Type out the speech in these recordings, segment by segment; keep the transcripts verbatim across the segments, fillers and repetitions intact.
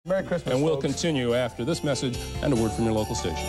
Merry Christmas, And we'll folks. continue after this message and a word from your local station.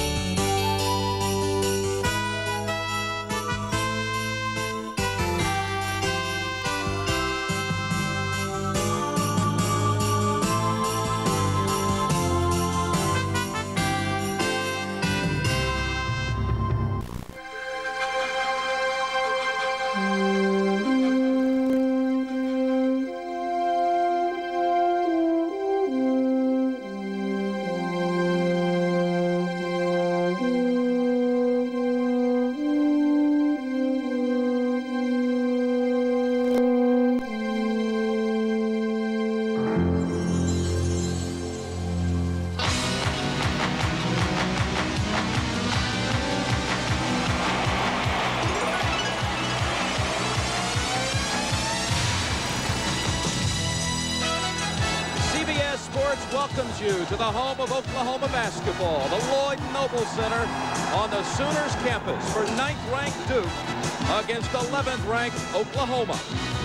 Welcomes you to the home of Oklahoma basketball, the Lloyd Noble Center on the Sooners campus for ninth ranked Duke against eleventh ranked Oklahoma.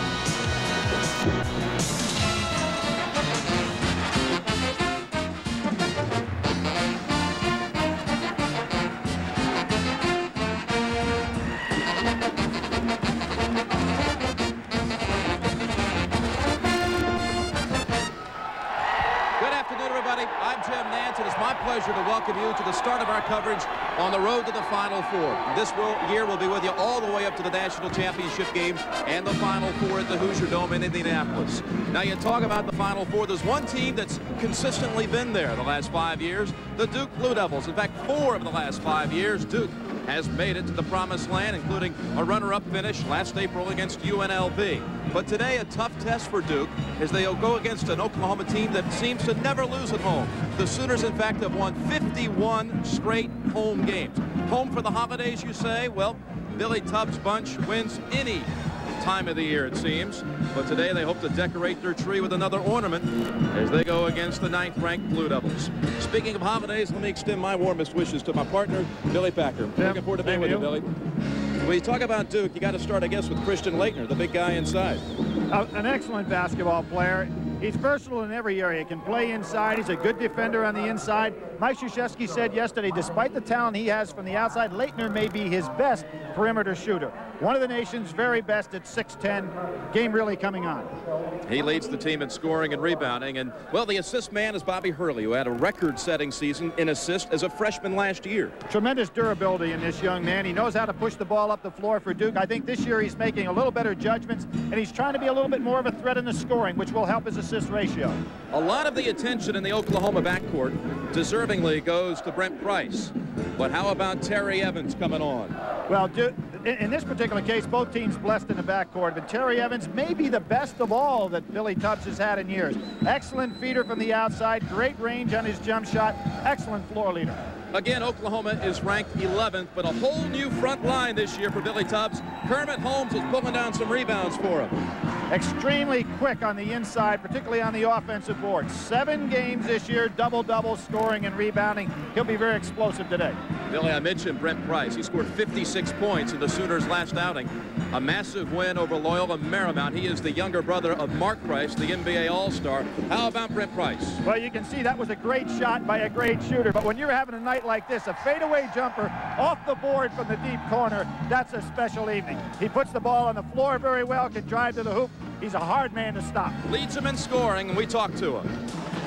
It's my pleasure to welcome you to the start of our coverage on the road to the Final Four. This will, year will be with you all the way up to the national championship game and the Final Four at the Hoosier Dome in Indianapolis. Now, you talk about the Final Four. There's one team that's consistently been there the last five years, the Duke Blue Devils. In fact, four of the last five years, Duke has made it to the promised land, including a runner-up finish last April against U N L V. But today, a tough test for Duke as they go against an Oklahoma team that seems to never lose at home. The Sooners, in fact, have won fifty-one straight home games. Home for the holidays, you say? Well, Billy Tubbs' bunch wins any time of the year, it seems. But today, they hope to decorate their tree with another ornament as they go against the ninth ranked Blue Devils. Speaking of holidays, let me extend my warmest wishes to my partner, Billy Packer. Yeah, Looking forward to being with you, Billy. When you talk about Duke, you got to start, I guess, with Christian Laettner, the big guy inside. Uh, an excellent basketball player. He's versatile in every area. He can play inside. He's a good defender on the inside. Mike Krzyzewski said yesterday, despite the talent he has from the outside, Laettner may be his best perimeter shooter. One of the nation's very best at six ten. Game really coming on. He leads the team in scoring and rebounding. And, well, the assist man is Bobby Hurley, who had a record-setting season in assists as a freshman last year. Tremendous durability in this young man. He knows how to push the ball up the floor for Duke. I think this year he's making a little better judgments, and he's trying to be a little bit more of a threat in the scoring, which will help his assist ratio. A lot of the attention in the Oklahoma backcourt deservingly goes to Brent Price. But how about Terry Evans coming on? Well, in this particular case, both teams blessed in the backcourt, but Terry Evans may be the best of all that Billy Tubbs has had in years. Excellent feeder from the outside, great range on his jump shot, excellent floor leader. Again, Oklahoma is ranked eleventh, but a whole new front line this year for Billy Tubbs. Kermit Holmes is pulling down some rebounds for him. Extremely quick on the inside, particularly on the offensive board. Seven games this year, double-double scoring and rebounding. He'll be very explosive today. Billy, I mentioned Brent Price. He scored fifty-six points in the Sooners' last outing. A massive win over Loyola Marymount. He is the younger brother of Mark Price, the N B A All-Star. How about Brent Price? Well, you can see that was a great shot by a great shooter, but when you're having a night like this, a fadeaway jumper off the board from the deep corner, that's a special evening. He puts the ball on the floor very well, can drive to the hoop. He's a hard man to stop. Leads him in scoring, and we talked to him.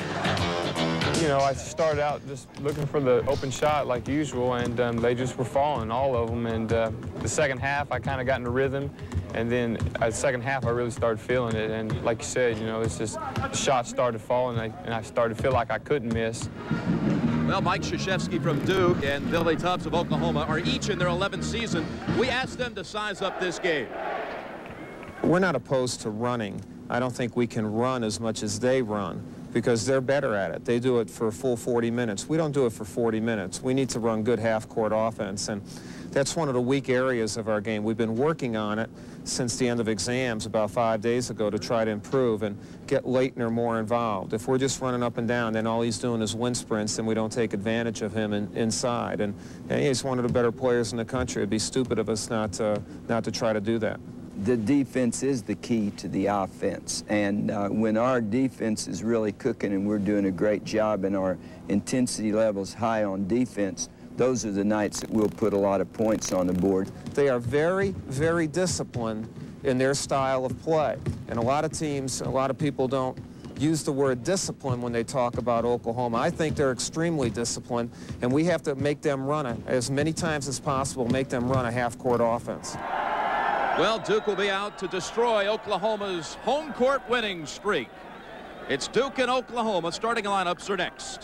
You know, I started out just looking for the open shot like usual, and um, they just were falling, all of them. And uh, the second half, I kind of got in the rhythm. And then uh, the second half, I really started feeling it. And like you said, you know, it's just the shots started falling, and I, and I started to feel like I couldn't miss. Well, Mike Krzyzewski from Duke and Billy Tubbs of Oklahoma are each in their eleventh season. We asked them to size up this game. We're not opposed to running. I don't think we can run as much as they run because they're better at it. They do it for a full forty minutes. We don't do it for forty minutes. We need to run good half-court offense, and that's one of the weak areas of our game. We've been working on it since the end of exams about five days ago to try to improve and get Laettner more involved. If we're just running up and down, then all he's doing is wind sprints, and we don't take advantage of him in, inside. And, and he's one of the better players in the country. It'd be stupid of us not to, not to try to do that. the defense is the key to the offense. And uh, when our defense is really cooking and we're doing a great job and our intensity level's high on defense, those are the nights that we'll put a lot of points on the board. They are very, very disciplined in their style of play. And a lot of teams, a lot of people don't use the word discipline when they talk about Oklahoma. I think they're extremely disciplined, and we have to make them run it as many times as possible, make them run a half-court offense. Well, Duke will be out to destroy Oklahoma's home court winning streak. It's Duke and Oklahoma. Starting lineups are next.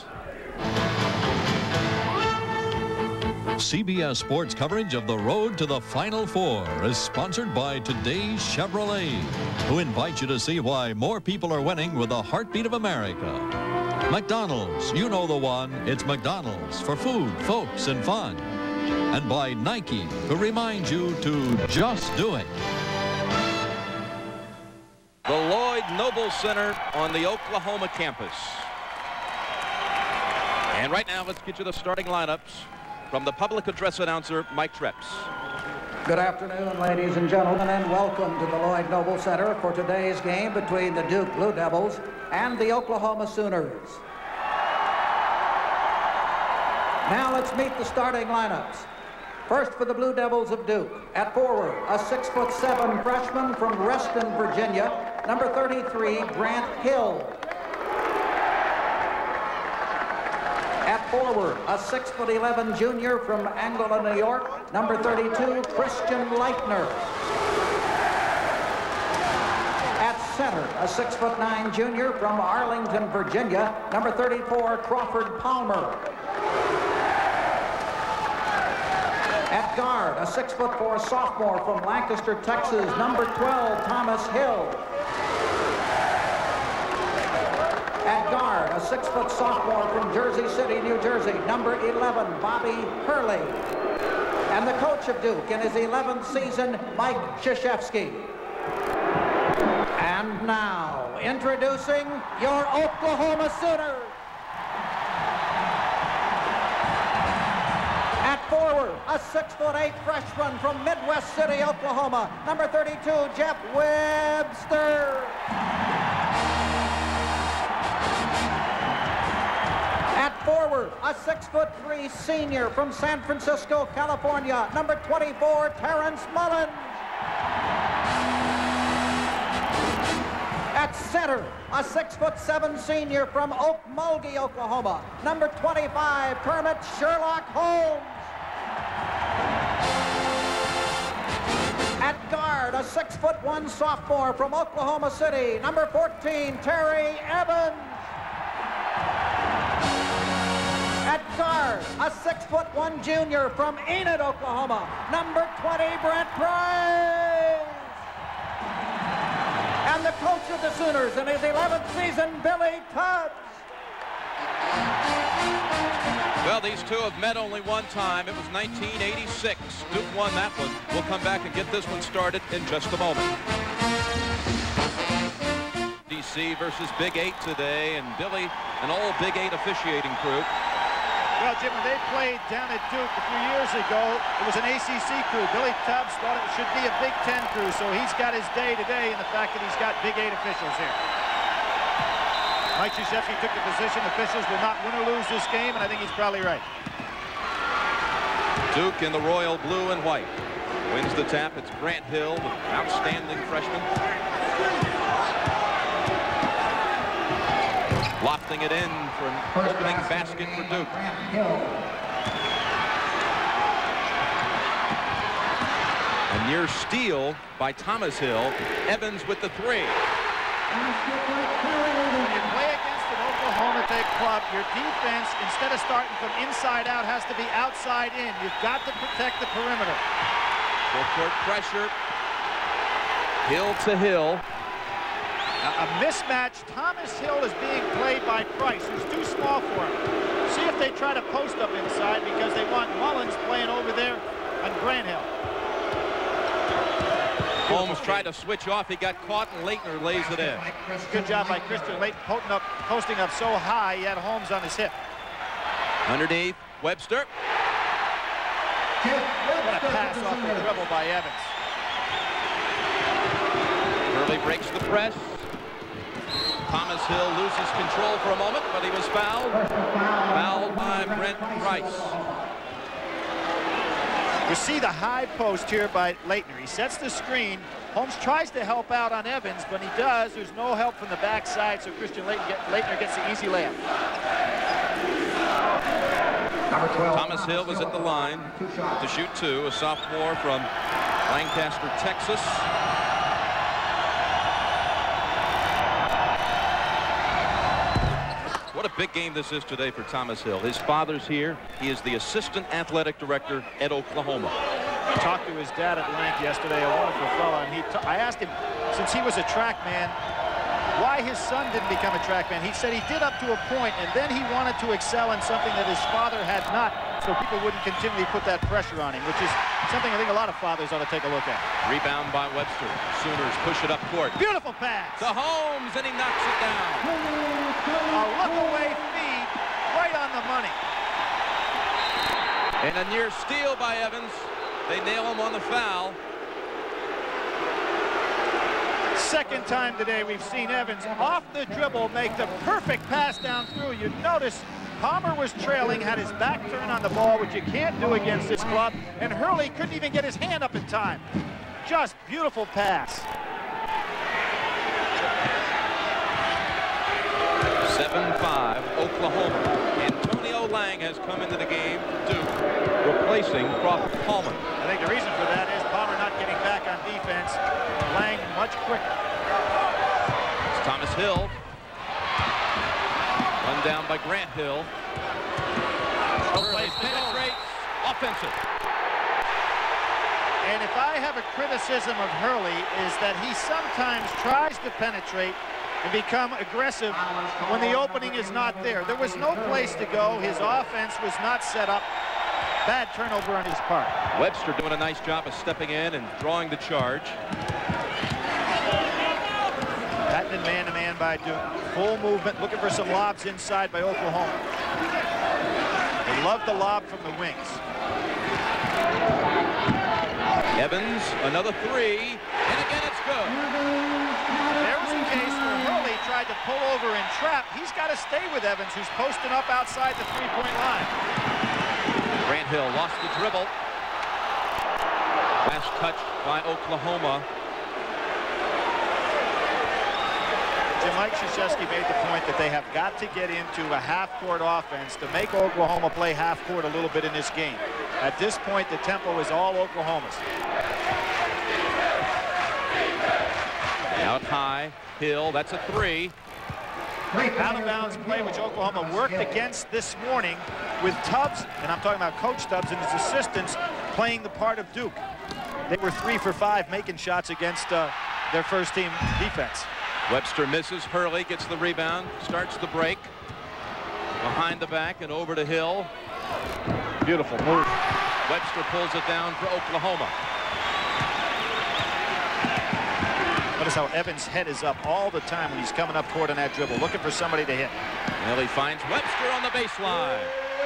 C B S Sports coverage of the road to the Final Four is sponsored by today's Chevrolet, who invite you to see why more people are winning with the heartbeat of America. McDonald's, you know the one. It's McDonald's for food, folks, and fun. And by Nike, who reminds you to just do it. The Lloyd Noble Center on the Oklahoma campus. And right now, let's get you the starting lineups from the public address announcer, Mike Treps. Good afternoon, ladies and gentlemen, and welcome to the Lloyd Noble Center for today's game between the Duke Blue Devils and the Oklahoma Sooners. Now let's meet the starting lineups. First for the Blue Devils of Duke, at forward, a six foot seven freshman from Reston, Virginia, number thirty-three, Grant Hill. At forward, a six foot eleven junior from Angola, New York, number thirty-two, Christian Laettner. At center, a six foot nine junior from Arlington, Virginia, number thirty-four, Crawford Palmer. At guard, a six foot four sophomore from Lancaster, Texas, number twelve, Thomas Hill. At guard, a six foot sophomore from Jersey City, New Jersey, number eleven, Bobby Hurley. And the coach of Duke in his eleventh season, Mike Krzyzewski. And now, introducing your Oklahoma Sooners. At forward, a six foot eight freshman from Midwest City, Oklahoma, number thirty-two, Jeff Webster. At forward, a six foot three senior from San Francisco, California, number twenty-four, Terrence Mullins. At center, a six foot seven senior from Okmulgee, Oklahoma, number twenty-five, Kermit Sherlock Holmes. At guard, a six foot one sophomore from Oklahoma City, number fourteen, Terry Evans. At guard, a six foot one junior from Enid, Oklahoma, number twenty, Brent Price. And the coach of the Sooners in his eleventh season, Billy Tubbs. Well, these two have met only one time. It was nineteen eighty-six. Duke won that one. We'll come back and get this one started in just a moment. D C versus Big Eight today, and Billy, an all Big Eight officiating crew. Well, Jim, when they played down at Duke a few years ago, it was an A C C crew. Billy Tubbs thought it should be a Big Ten crew, so he's got his day today in the fact that he's got Big Eight officials here. Mike Krzyzewski took the position officials will not win or lose this game, and I think he's probably right. Duke in the royal blue and white. Wins the tap. It's Grant Hill, the outstanding freshman. Lofting it in for an opening basket for Duke. A near steal by Thomas Hill. Evans with the three. When you play against an Oklahoma State club, your defense, instead of starting from inside out, has to be outside in. You've got to protect the perimeter. Full court pressure. Hill to Hill. A mismatch. Thomas Hill is being played by Price, who's too small for him. See if they try to post up inside because they want Mullins playing over there on Grant Hill. Holmes tried to switch off. He got caught, and Laettner lays it in. Good job by Christian Laettner posting up, posting up so high he had Holmes on his hip. Underneath, Webster. What a pass off the dribble by Evans. Hurley breaks the press. Thomas Hill loses control for a moment, but he was fouled. Fouled by Brent Price. You see the high post here by Laettner. He sets the screen. Holmes tries to help out on Evans, but he does. There's no help from the backside, so Christian Laettner, get, Laettner gets the easy layup. Thomas Hill was at the line to shoot two, a sophomore from Lancaster, Texas. What a big game this is today for Thomas Hill. His father's here. He is the assistant athletic director at Oklahoma. I talked to his dad at length yesterday, a wonderful fellow, and he t I asked him, since he was a track man, why his son didn't become a track man. He said he did up to a point, and then he wanted to excel in something that his father had not, so people wouldn't continually put that pressure on him, which is something I think a lot of fathers ought to take a look at. Rebound by Webster. Sooners push it up court. Beautiful pass. To Holmes, and he knocks it down. A look-away feed right on the money. And a near steal by Evans. They nail him on the foul. Second time today we've seen Evans off the dribble make the perfect pass down through. You notice Palmer was trailing, had his back turned on the ball, which you can't do against this club, and Hurley couldn't even get his hand up in time. Just beautiful pass. seven five, Oklahoma. Antonio Lang has come into the game for Duke, replacing Crawford Palmer. I think the reason for that is Palmer not getting back on defense. Lang much quicker. It's Thomas Hill. Run down by Grant Hill. Hurley penetrates. Offensive. And if I have a criticism of Hurley is that he sometimes tries to penetrate and become aggressive when the opening is not there. There was no place to go. His offense was not set up. Bad turnover on his part. Webster doing a nice job of stepping in and drawing the charge. Patton man-to-man by Duke. Full movement, looking for some lobs inside by Oklahoma. They love the lob from the wings. Evans, another three, and again it's good. There was a case where Hurley tried to pull over and trap. He's got to stay with Evans, who's posting up outside the three-point line. Grant Hill lost the dribble. Last touch by Oklahoma. Jim, Mike Krzyzewski made the point that they have got to get into a half-court offense to make Oklahoma play half-court a little bit in this game. At this point, the tempo is all Oklahoma's. Out high, Hill, that's a three. Out-of-bounds play, which Oklahoma worked against this morning with Tubbs, and I'm talking about Coach Tubbs and his assistants, playing the part of Duke. They were three for five making shots against uh, their first-team defense. Webster misses. Hurley gets the rebound, starts the break. Behind the back and over to Hill. Beautiful move. Webster pulls it down for Oklahoma. Notice how Evans' head is up all the time when he's coming up court on that dribble, looking for somebody to hit. Well, he finds Webster on the baseline.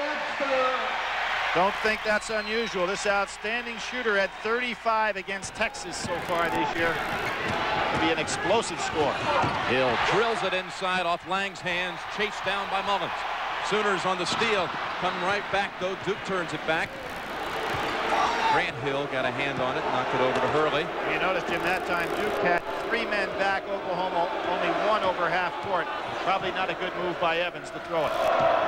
Don't think that's unusual. This outstanding shooter had thirty-five against Texas so far this year. It'll be an explosive score. Hill drills it inside off Lang's hands, chased down by Mullins. Sooners on the steal, come right back though. Duke turns it back. Grant Hill got a hand on it, knocked it over to Hurley. You notice, Jim, that time Duke had three men back. Oklahoma only one over half court. Probably not a good move by Evans to throw it.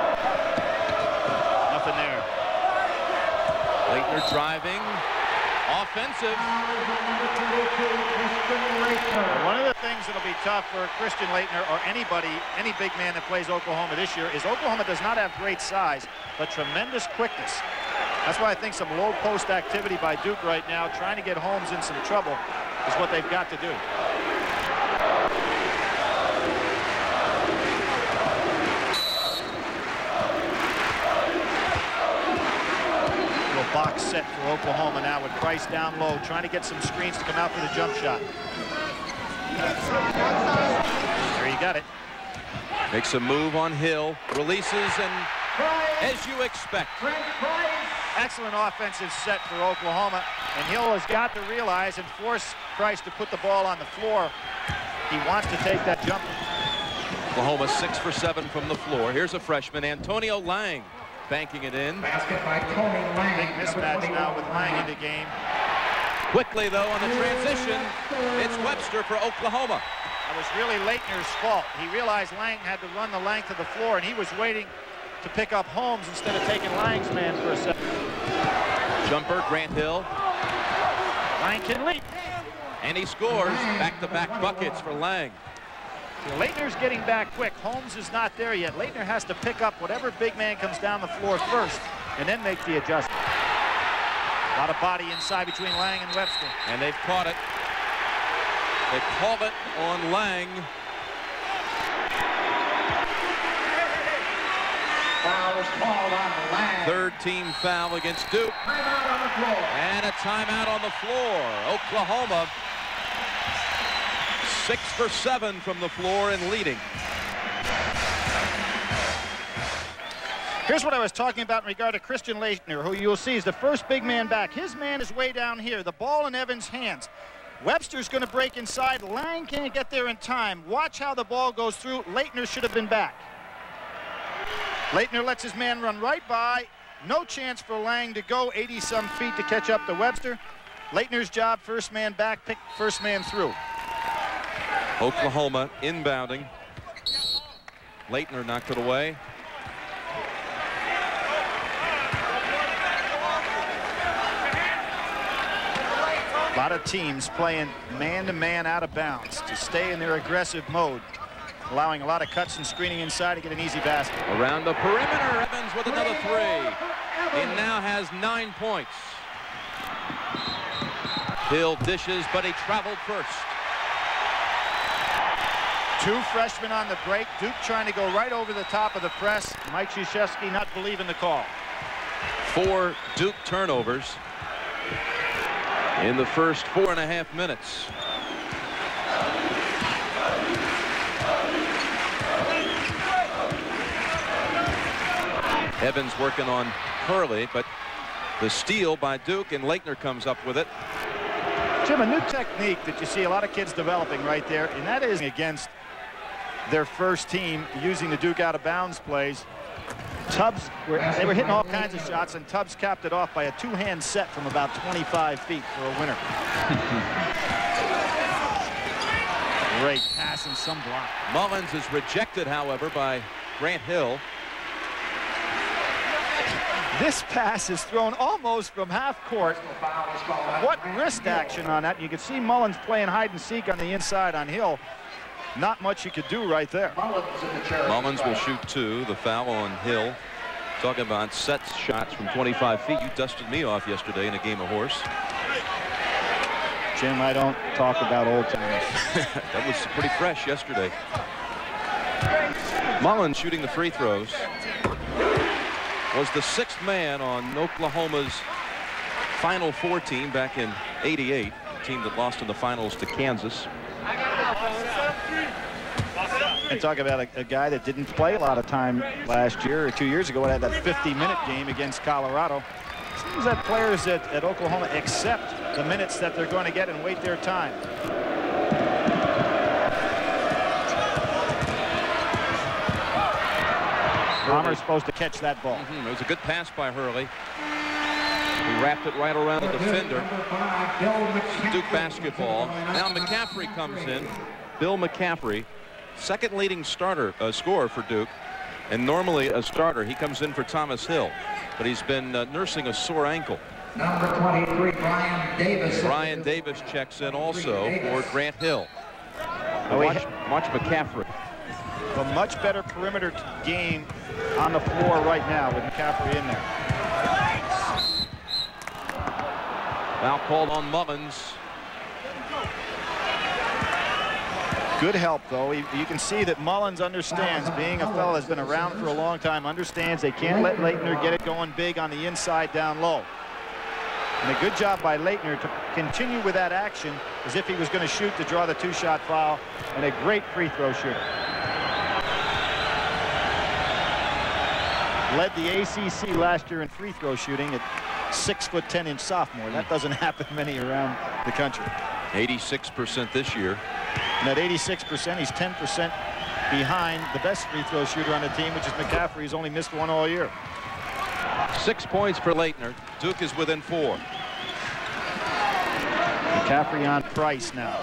Nothing there. Laettner driving. Offensive. One of the things that'll be tough for Christian Laettner or anybody, any big man that plays Oklahoma this year is Oklahoma does not have great size, but tremendous quickness. That's why I think some low post activity by Duke right now, trying to get Holmes in some trouble, is what they've got to do. Little box set for Oklahoma now with Price down low, trying to get some screens to come out for the jump shot. There you got it. Makes a move on Hill, releases, and as you expect. Excellent offensive set for Oklahoma, and Hill has got to realize and force Price to put the ball on the floor He wants to take that jumper. Oklahoma six for seven from the floor. Here's a freshman, Antonio Lang, banking it in. Basket by Tony Lang. Big mismatch now with Lang in the game. Quickly, though, on the transition, it's Webster for Oklahoma. That was really Laettner's fault. He realized Lang had to run the length of the floor, and he was waiting to pick up Holmes instead of taking Lang's man for a second. Jumper, Grant Hill. Lang can leap. And he scores. Back-to-back buckets for Lang. Laettner's getting back quick. Holmes is not there yet. Laettner has to pick up whatever big man comes down the floor first and then make the adjustment. A lot of body inside between Lang and Webster. And they've caught it. They call it on Lang. Foul is called on Lang. Third team foul against Duke. Timeout on the floor. And a timeout on the floor. Oklahoma six for seven from the floor and leading. Here's what I was talking about in regard to Christian Laettner, who you'll see is the first big man back. His man is way down here. The ball in Evans' hands. Webster's going to break inside. Lang can't get there in time. Watch how the ball goes through. Laettner should have been back. Laettner lets his man run right by. No chance for Lang to go eighty some feet to catch up to Webster. Laettner's job, first man back, pick first man through. Oklahoma inbounding. Laettner knocked it away. A lot of teams playing man-to-man out of bounds to stay in their aggressive mode, allowing a lot of cuts and screening inside to get an easy basket. Around the perimeter, Evans with another three. He now has nine points. Hill dishes, but he traveled first. Two freshmen on the break. Duke trying to go right over the top of the press. Mike Krzyzewski not believing the call. Four Duke turnovers in the first four and a half minutes. Evans working on Hurley, but the steal by Duke, and Laettner comes up with it. Jim, a new technique that you see a lot of kids developing right there, and that is against their first team using the Duke out of bounds plays. Tubbs, were, they were hitting all kinds of shots, and Tubbs capped it off by a two-hand set from about twenty-five feet for a winner. Great pass and some block. Mullins is rejected, however, by Grant Hill. This pass is thrown almost from half court. What wrist action on that? You can see Mullins playing hide and seek on the inside on Hill. Not much you could do right there. Mullins will shoot two. The foul on Hill. Talking about set shots from twenty-five feet. You dusted me off yesterday in a game of horse. Jim, I don't talk about old times. That was pretty fresh yesterday. Mullins shooting the free throws. Was the sixth man on Oklahoma's Final Four team back in eighty-eight, the team that lost in the finals to Kansas. And talk about a, a guy that didn't play a lot of time last year or two years ago. It had that fifty minute game against Colorado. Seems that players at, at Oklahoma accept the minutes that they're going to get and wait their time. Palmer's supposed to catch that ball. Mm-hmm. It was a good pass by Hurley. He wrapped it right around the defender. Duke basketball. Now McCaffrey comes in. Bill McCaffrey, second leading starter uh, scorer for Duke, and normally a starter. He comes in for Thomas Hill, but he's been uh, nursing a sore ankle. Number twenty-three, Brian Davis. Brian Davis checks in also for Grant Hill. Watch, watch McCaffrey. A much better perimeter game on the floor right now with McCaffrey in there. Foul called on Mullins. Good help, though. You, you can see that Mullins understands, being a fellow that's been around for a long time, understands they can't let Laettner get it going big on the inside down low. And a good job by Laettner to continue with that action as if he was going to shoot to draw the two-shot foul, and a great free throw shooter. Led the A C C last year in free throw shooting at six foot ten inch sophomore. That doesn't happen many around the country. eighty-six percent this year. And at eighty-six percent, he's ten percent behind the best free throw shooter on the team, which is McCaffrey. He's only missed one all year. Six points for Laettner. Duke is within four. McCaffrey on Price now.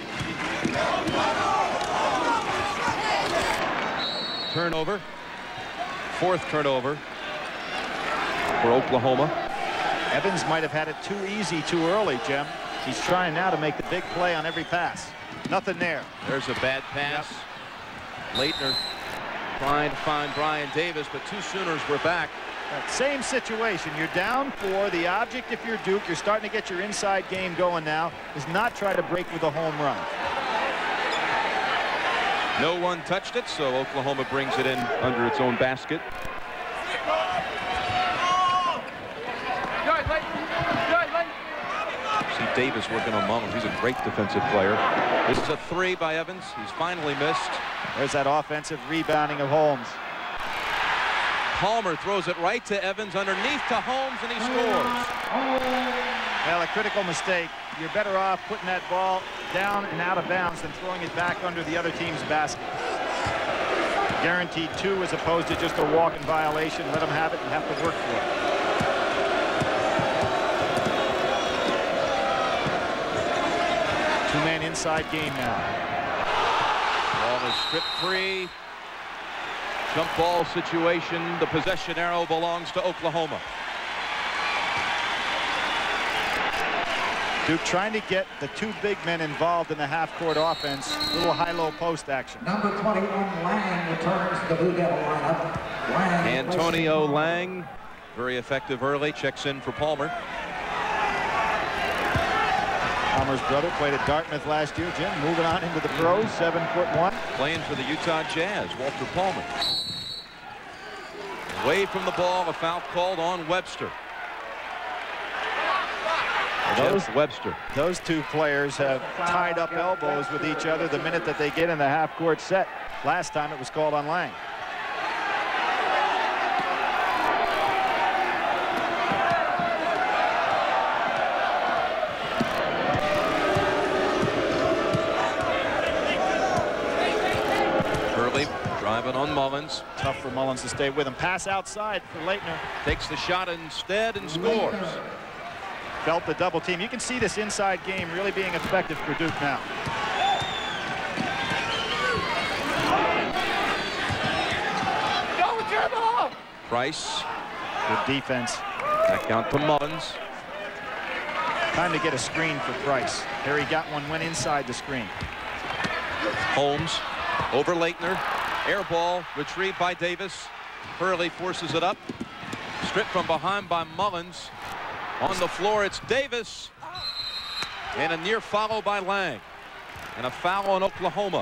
Turnover. Fourth turnover for Oklahoma. Evans might have had it too easy too early, Jim. He's trying now to make the big play on every pass. Nothing there. There's a bad pass. Yep. Laettner trying to find Brian Davis, but two Sooners were back. That same situation. You're down four. The object, if you're Duke, you're starting to get your inside game going now, is not try to break with a home run. No one touched it, so Oklahoma brings it in under its own basket. See Davis working on Mullins. He's a great defensive player. This is a three by Evans. He's finally missed. There's that offensive rebounding of Holmes. Palmer throws it right to Evans, underneath to Holmes, and he scores. Well, a critical mistake. You're better off putting that ball down and out of bounds than throwing it back under the other team's basket. Guaranteed two as opposed to just a walk-in violation. Let them have it and have to work for it. Two-man inside game now. Ball is stripped free. Jump ball situation. The possession arrow belongs to Oklahoma. Duke trying to get the two big men involved in the half-court offense. Little high-low post action. Number twenty-one, Lang, returns to the Blue Devil lineup. Lang Antonio Lang, very effective early, checks in for Palmer. Palmer's brother played at Dartmouth last year. Jim, moving on into the pros, seven foot one. Playing for the Utah Jazz, Walter Palmer. Away from the ball, a foul called on Webster. Those, Webster. Those two players have tied up elbows with each other the minute that they get in the half-court set. Last time it was called on Lang. Hurley driving on Mullins. Tough for Mullins to stay with him. Pass outside for Laettner. Takes the shot instead and scores. Felt the double team. You can see this inside game really being effective for Duke now. Price. Good defense. Back out to Mullins. Time to get a screen for Price. There he got one, went inside the screen. Holmes over Laettner. Air ball retrieved by Davis. Hurley forces it up. Stripped from behind by Mullins. On the floor, it's Davis. And a near follow by Lang. And a foul on Oklahoma.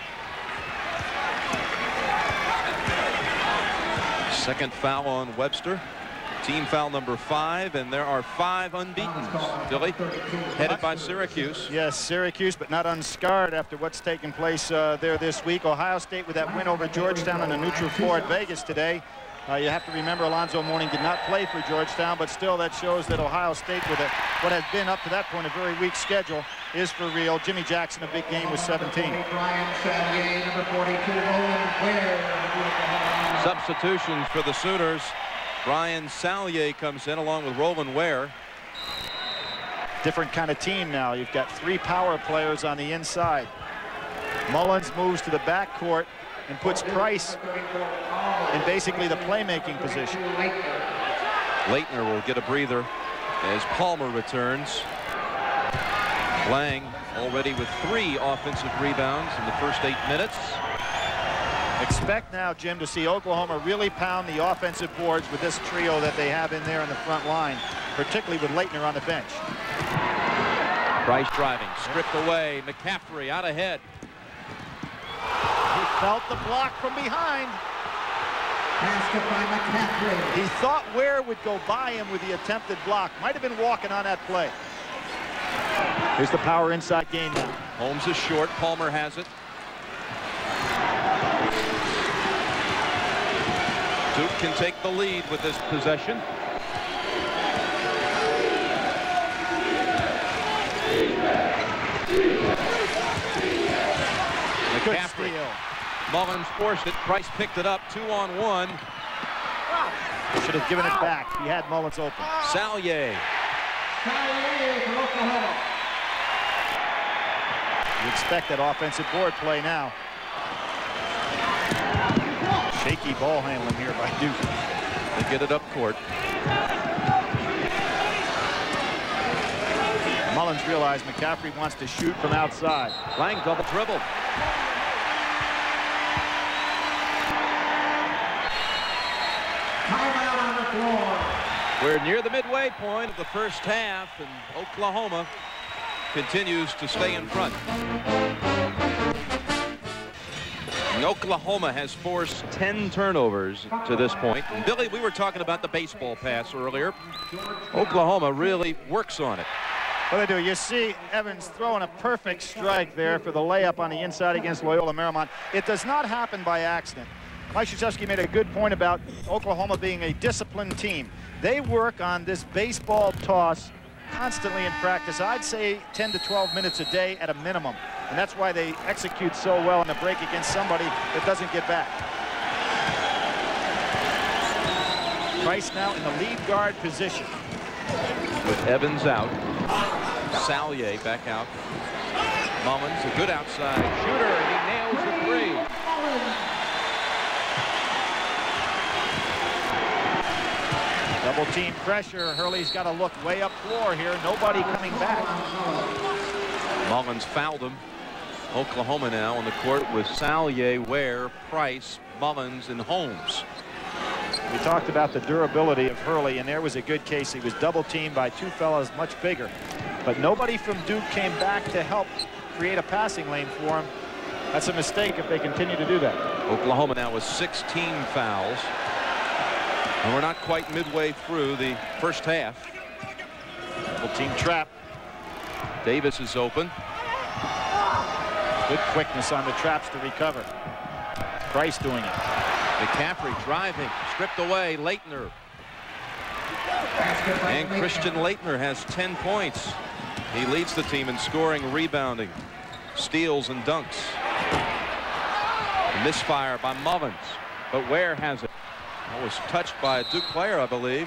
Second foul on Webster. Team foul number five, and there are five unbeatens. Dilly, headed by Syracuse. Yes, Syracuse, but not unscarred after what's taken place uh, there this week. Ohio State with that win over Georgetown on a neutral floor at Vegas today. Uh, you have to remember Alonzo Mourning did not play for Georgetown, but still that shows that Ohio State, with a, what has been up to that point a very weak schedule, is for real. Jimmy Jackson, a big game with seventeen. Substitutions for the Sooners. Brian Sallier comes in along with Roland Ware. Different kind of team now. You've got three power players on the inside. Mullins moves to the backcourt and puts Price in basically the playmaking position. Laettner will get a breather as Palmer returns. Lang already with three offensive rebounds in the first eight minutes. Expect now, Jim, to see Oklahoma really pound the offensive boards with this trio that they have in there in the front line, particularly with Laettner on the bench. Price driving, stripped away. McCaffrey out ahead. He felt the block from behind. He thought Ware would go by him with the attempted block. Might have been walking on that play. Here's the power inside game now. Holmes is short. Palmer has it. Duke can take the lead with this possession. Mullins forced it. Price picked it up. Two on one. Should have given it back. He had Mullins open. Salyer. You expect that offensive board play now. Shaky ball handling here by Duke. They get it up court. Mullins realized McCaffrey wants to shoot from outside. Lang double dribble. We're near the midway point of the first half, and Oklahoma continues to stay in front. And Oklahoma has forced ten turnovers to this point. And Billy, we were talking about the baseball pass earlier. Oklahoma really works on it. Well, they do. You see Evans throwing a perfect strike there for the layup on the inside against Loyola Marymount. It does not happen by accident. Mike Krzyzewski made a good point about Oklahoma being a disciplined team. They work on this baseball toss constantly in practice. I'd say ten to twelve minutes a day at a minimum. And that's why they execute so well in the break against somebody that doesn't get back. Price now in the lead guard position. With Evans out. Salyer back out. Mullins, a good outside shooter. He nails the three. Double team pressure. Hurley's got to look way up floor here. Nobody coming back. Mullins fouled him. Oklahoma now on the court with Salyer, Ware, Price, Mullins, and Holmes. We talked about the durability of Hurley, and there was a good case. He was double teamed by two fellas much bigger. But nobody from Duke came back to help create a passing lane for him. That's a mistake if they continue to do that. Oklahoma now with sixteen fouls. And we're not quite midway through the first half. Double team trap. Davis is open. Good quickness on the traps to recover. Price doing it. McCaffrey driving, stripped away. Laettner. And Christian Laettner has ten points. He leads the team in scoring, rebounding, steals, and dunks. A misfire by Mullins, but Ware has it. That was touched by a Duke player, I believe.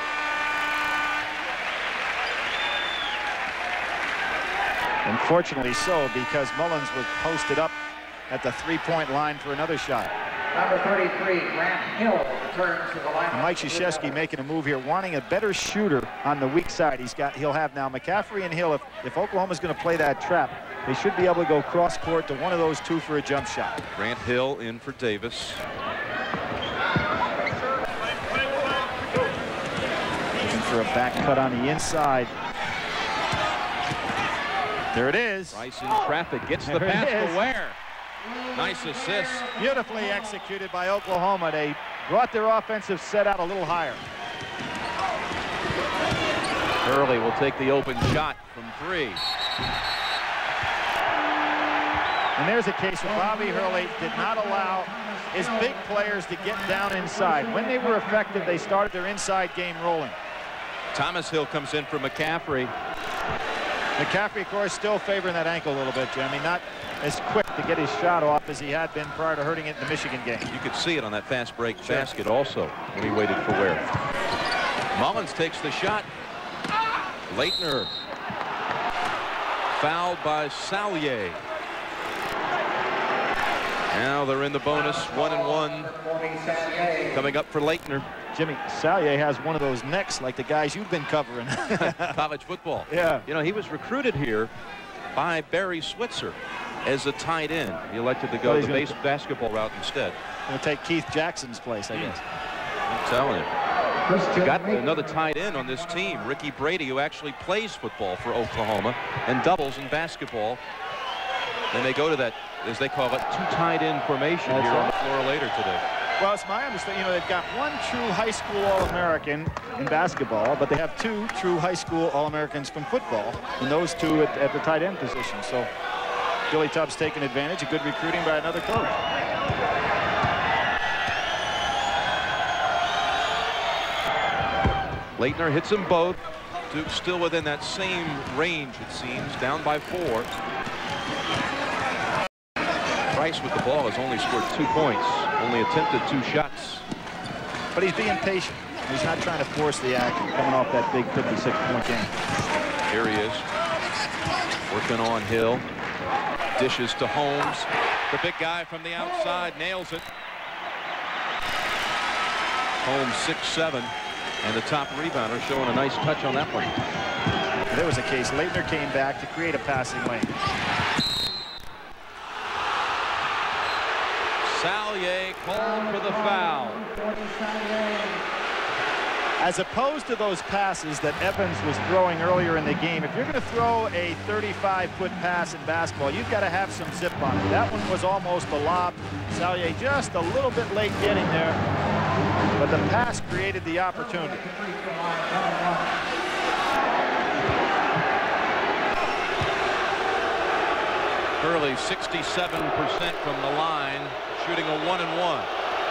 Unfortunately so, because Mullins was posted up at the three-point line for another shot. Number thirty-three, Grant Hill, returns to the line. And Mike Krzyzewski making a move here, wanting a better shooter on the weak side. He's got, he'll have now McCaffrey and Hill. If, if Oklahoma's going to play that trap, they should be able to go cross court to one of those two for a jump shot. Grant Hill in for Davis. Looking for a back cut on the inside. There it is. Price in traffic, gets the There pass it is. to Ware. Nice assist. Beautifully executed by Oklahoma. They brought their offensive set out a little higher. Hurley will take the open shot from three. And there's a case where Bobby Hurley did not allow his big players to get down inside. When they were effective, they started their inside game rolling. Thomas Hill comes in for McCaffrey. McCaffrey, of course, still favoring that ankle a little bit, Jimmy. Not as quick to get his shot off as he had been prior to hurting it in the Michigan game. You could see it on that fast break basket also when he waited for Ware. Mullins takes the shot. Laettner fouled by Salyer. Now they're in the bonus, one and one. Coming up for Laettner. Jimmy, Salyer has one of those necks like the guys you've been covering. College football. Yeah. You know, he was recruited here by Barry Switzer as a tight end. He elected to go Well, the gonna base basketball route instead. Going to take Keith Jackson's place, I guess. I'm telling you. Got another tight end on this team, Ricky Brady, who actually plays football for Oklahoma and doubles in basketball. Then they go to that, as they call it, two tight end formation That's here right. on the floor later today. Well, it's my understanding, you know, they've got one true high school All-American in basketball, but they have two true high school All-Americans from football, and those two at, at the tight end position. So Billy Tubbs taking advantage of good recruiting by another coach. Laettner hits them both. Duke still within that same range, it seems, down by four. Price with the ball has only scored two points, only attempted two shots. But he's being patient. He's not trying to force the action coming off that big fifty-six point game. Here he is, working on Hill. Dishes to Holmes. The big guy from the outside nails it. Holmes six seven, and the top rebounder showing a nice touch on that one. There was a case. Laettner came back to create a passing lane. Sallier called for the foul. As opposed to those passes that Evans was throwing earlier in the game, if you're going to throw a thirty-five foot pass in basketball, you've got to have some zip on it. That one was almost a lob. Sallier just a little bit late getting there, but the pass created the opportunity. Hurley sixty-seven percent from the line, shooting a one and one.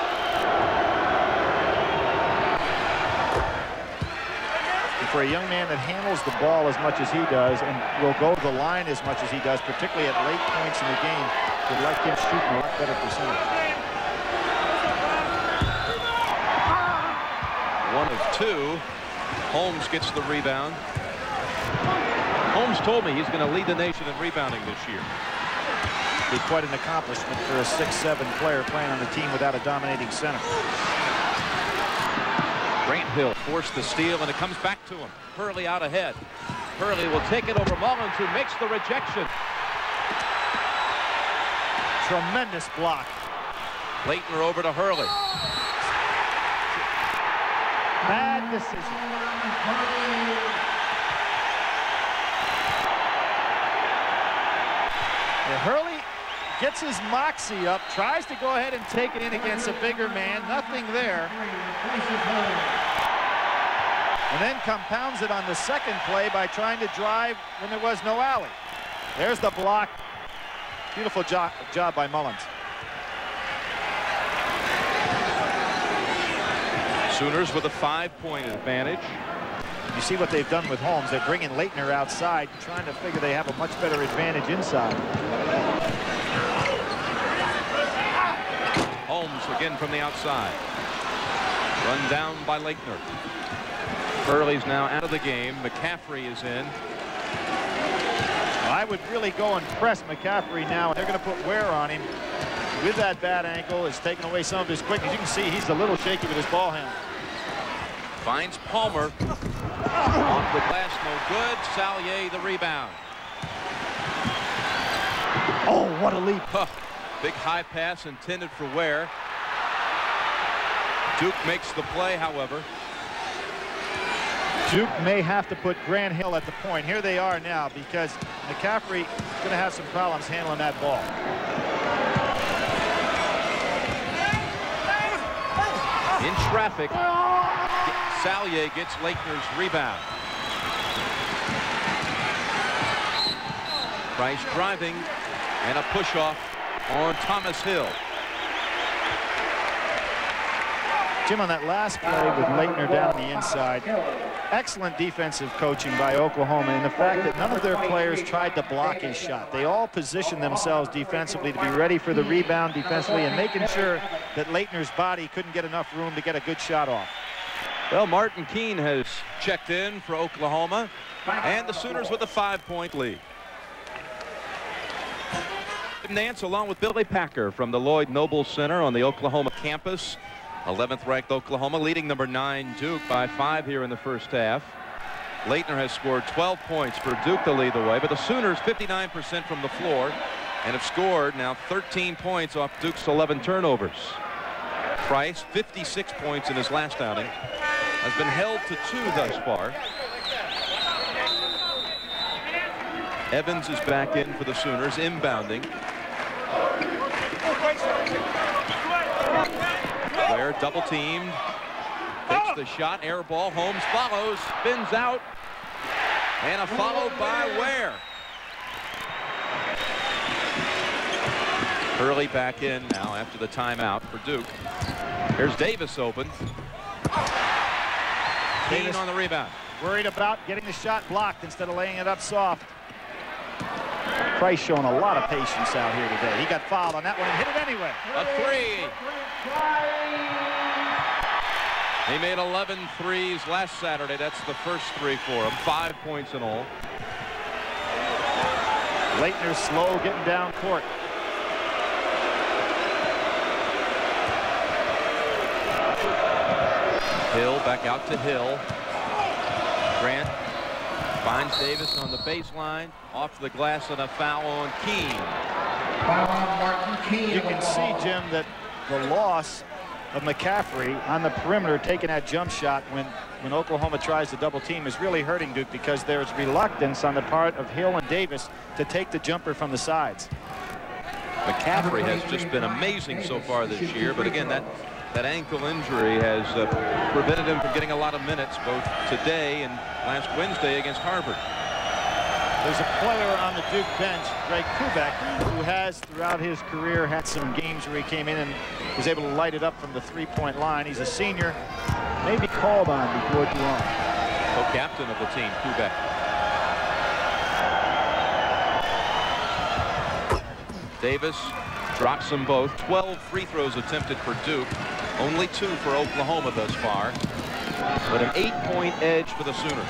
For a young man that handles the ball as much as he does and will go to the line as much as he does, particularly at late points in the game, would like him shooting a lot better percentage. One of two. Holmes gets the rebound. Holmes told me he's going to lead the nation in rebounding this year. Be quite an accomplishment for a six seven player playing on the team without a dominating center. Grant Hill forced the steal, and it comes back to him. Hurley out ahead. Hurley will take it over Mullins, who makes the rejection. Tremendous block. Laettner over to Hurley. Bad decision. And Hurley gets his moxie up, tries to go ahead and take it in against a bigger man. Nothing there. And then compounds it on the second play by trying to drive when there was no alley. There's the block. Beautiful job, job by Mullins. Sooners with a five-point advantage. You see what they've done with Holmes. They're bringing Laettner outside, trying to figure they have a much better advantage inside. Holmes again from the outside. Run down by Laettner. Hurley's now out of the game. McCaffrey is in. I would really go and press McCaffrey now. They're going to put wear on him. With that bad ankle, it's taken away some of his quickness. You can see he's a little shaky with his ball handle. Finds Palmer. Off the glass, no good. Sallier the rebound. Oh, what a leap. Huh. Big high pass intended for Ware. Duke makes the play, however. Duke may have to put Grant Hill at the point. Here they are now because McCaffrey is going to have some problems handling that ball. In traffic, Sallier gets Laettner's rebound. Price driving and a push-off on Thomas Hill. Jim, on that last play with Laettner down the inside, excellent defensive coaching by Oklahoma, and the fact that none of their players tried to block his shot. They all positioned themselves defensively to be ready for the rebound defensively and making sure that Laettner's body couldn't get enough room to get a good shot off. Well, Martin Keene has checked in for Oklahoma, and the Sooners with a five-point lead. Nance along with Billy Packer from the Lloyd Noble Center on the Oklahoma campus. eleventh ranked Oklahoma leading number nine Duke by five here in the first half. Laettner has scored twelve points for Duke to lead the way, but the Sooners fifty-nine percent from the floor and have scored now thirteen points off Duke's eleven turnovers. Price, fifty-six points in his last outing, has been held to two thus far. Evans is back in for the Sooners, inbounding. Ware double teamed, takes the shot, air ball, Holmes follows, spins out, and a follow by Ware. Hurley back in now after the timeout for Duke. Here's Davis open. Keene on the rebound. Worried about getting the shot blocked instead of laying it up soft. Price showing a lot of patience out here today. He got fouled on that one and hit it anyway. A three. He made eleven threes last Saturday. That's the first three for him. Five points in all. Laettner slow getting down court. Hill back out to Hill. Grant finds Davis on the baseline. Off the glass and a foul on Keene. You can see, Jim, that the loss of McCaffrey on the perimeter taking that jump shot when, when Oklahoma tries to double team is really hurting Duke, because there's reluctance on the part of Hill and Davis to take the jumper from the sides. McCaffrey has just been amazing so far this year, but again, that that ankle injury has uh, prevented him from getting a lot of minutes both today and last Wednesday against Harvard. There's a player on the Duke bench, Greg Kubek, who has throughout his career had some games where he came in and was able to light it up from the three-point line. He's a senior, may be called on before too long. Co-captain of the team, Kubek. Davis drops them both. twelve free throws attempted for Duke. Only two for Oklahoma thus far. But an eight-point edge for the Sooners.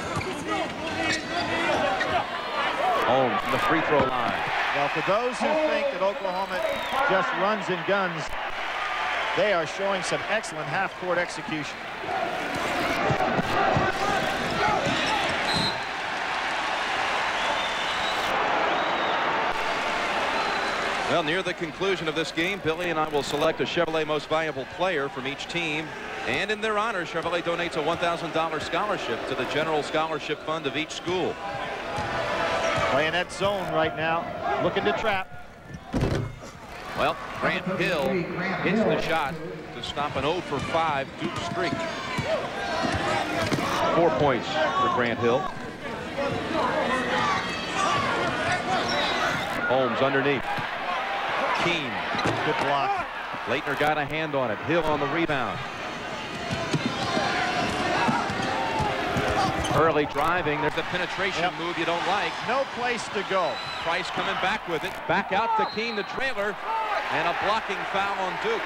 Holmes from the free throw line. Well, for those who think that Oklahoma just runs and guns, they are showing some excellent half-court execution. Well, near the conclusion of this game, Billy and I will select a Chevrolet Most Valuable Player from each team. And in their honor, Chevrolet donates a one thousand dollar scholarship to the general scholarship fund of each school. Playing that zone right now, looking to trap. Well, Grant Hill hits the shot to stop an oh for five Duke streak. Four points for Grant Hill. Holmes underneath. Keene. Good block. Laettner got a hand on it. Hill on the rebound. Hurley driving. There's a penetration yep. move you don't like. No place to go. Price coming back with it. Back out to Keene, the trailer. And a blocking foul on Duke.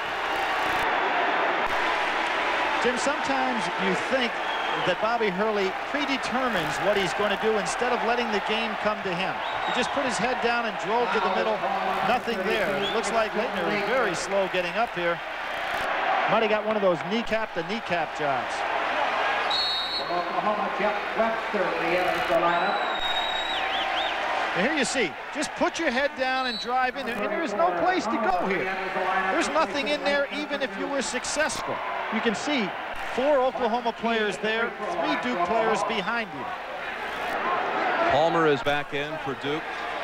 Jim, sometimes you think that Bobby Hurley predetermines what he's going to do instead of letting the game come to him. He just put his head down and drove to the middle. Nothing there. It looks like Laettner is very slow getting up here. Might have got one of those kneecap to kneecap jobs. Oklahoma, Jeff Webster, the eventual lineup. And here you see, just put your head down and drive in there, and there is no place to go here. There's nothing in there even if you were successful. You can see four Oklahoma players there, three Duke players behind you. Palmer is back in for Duke.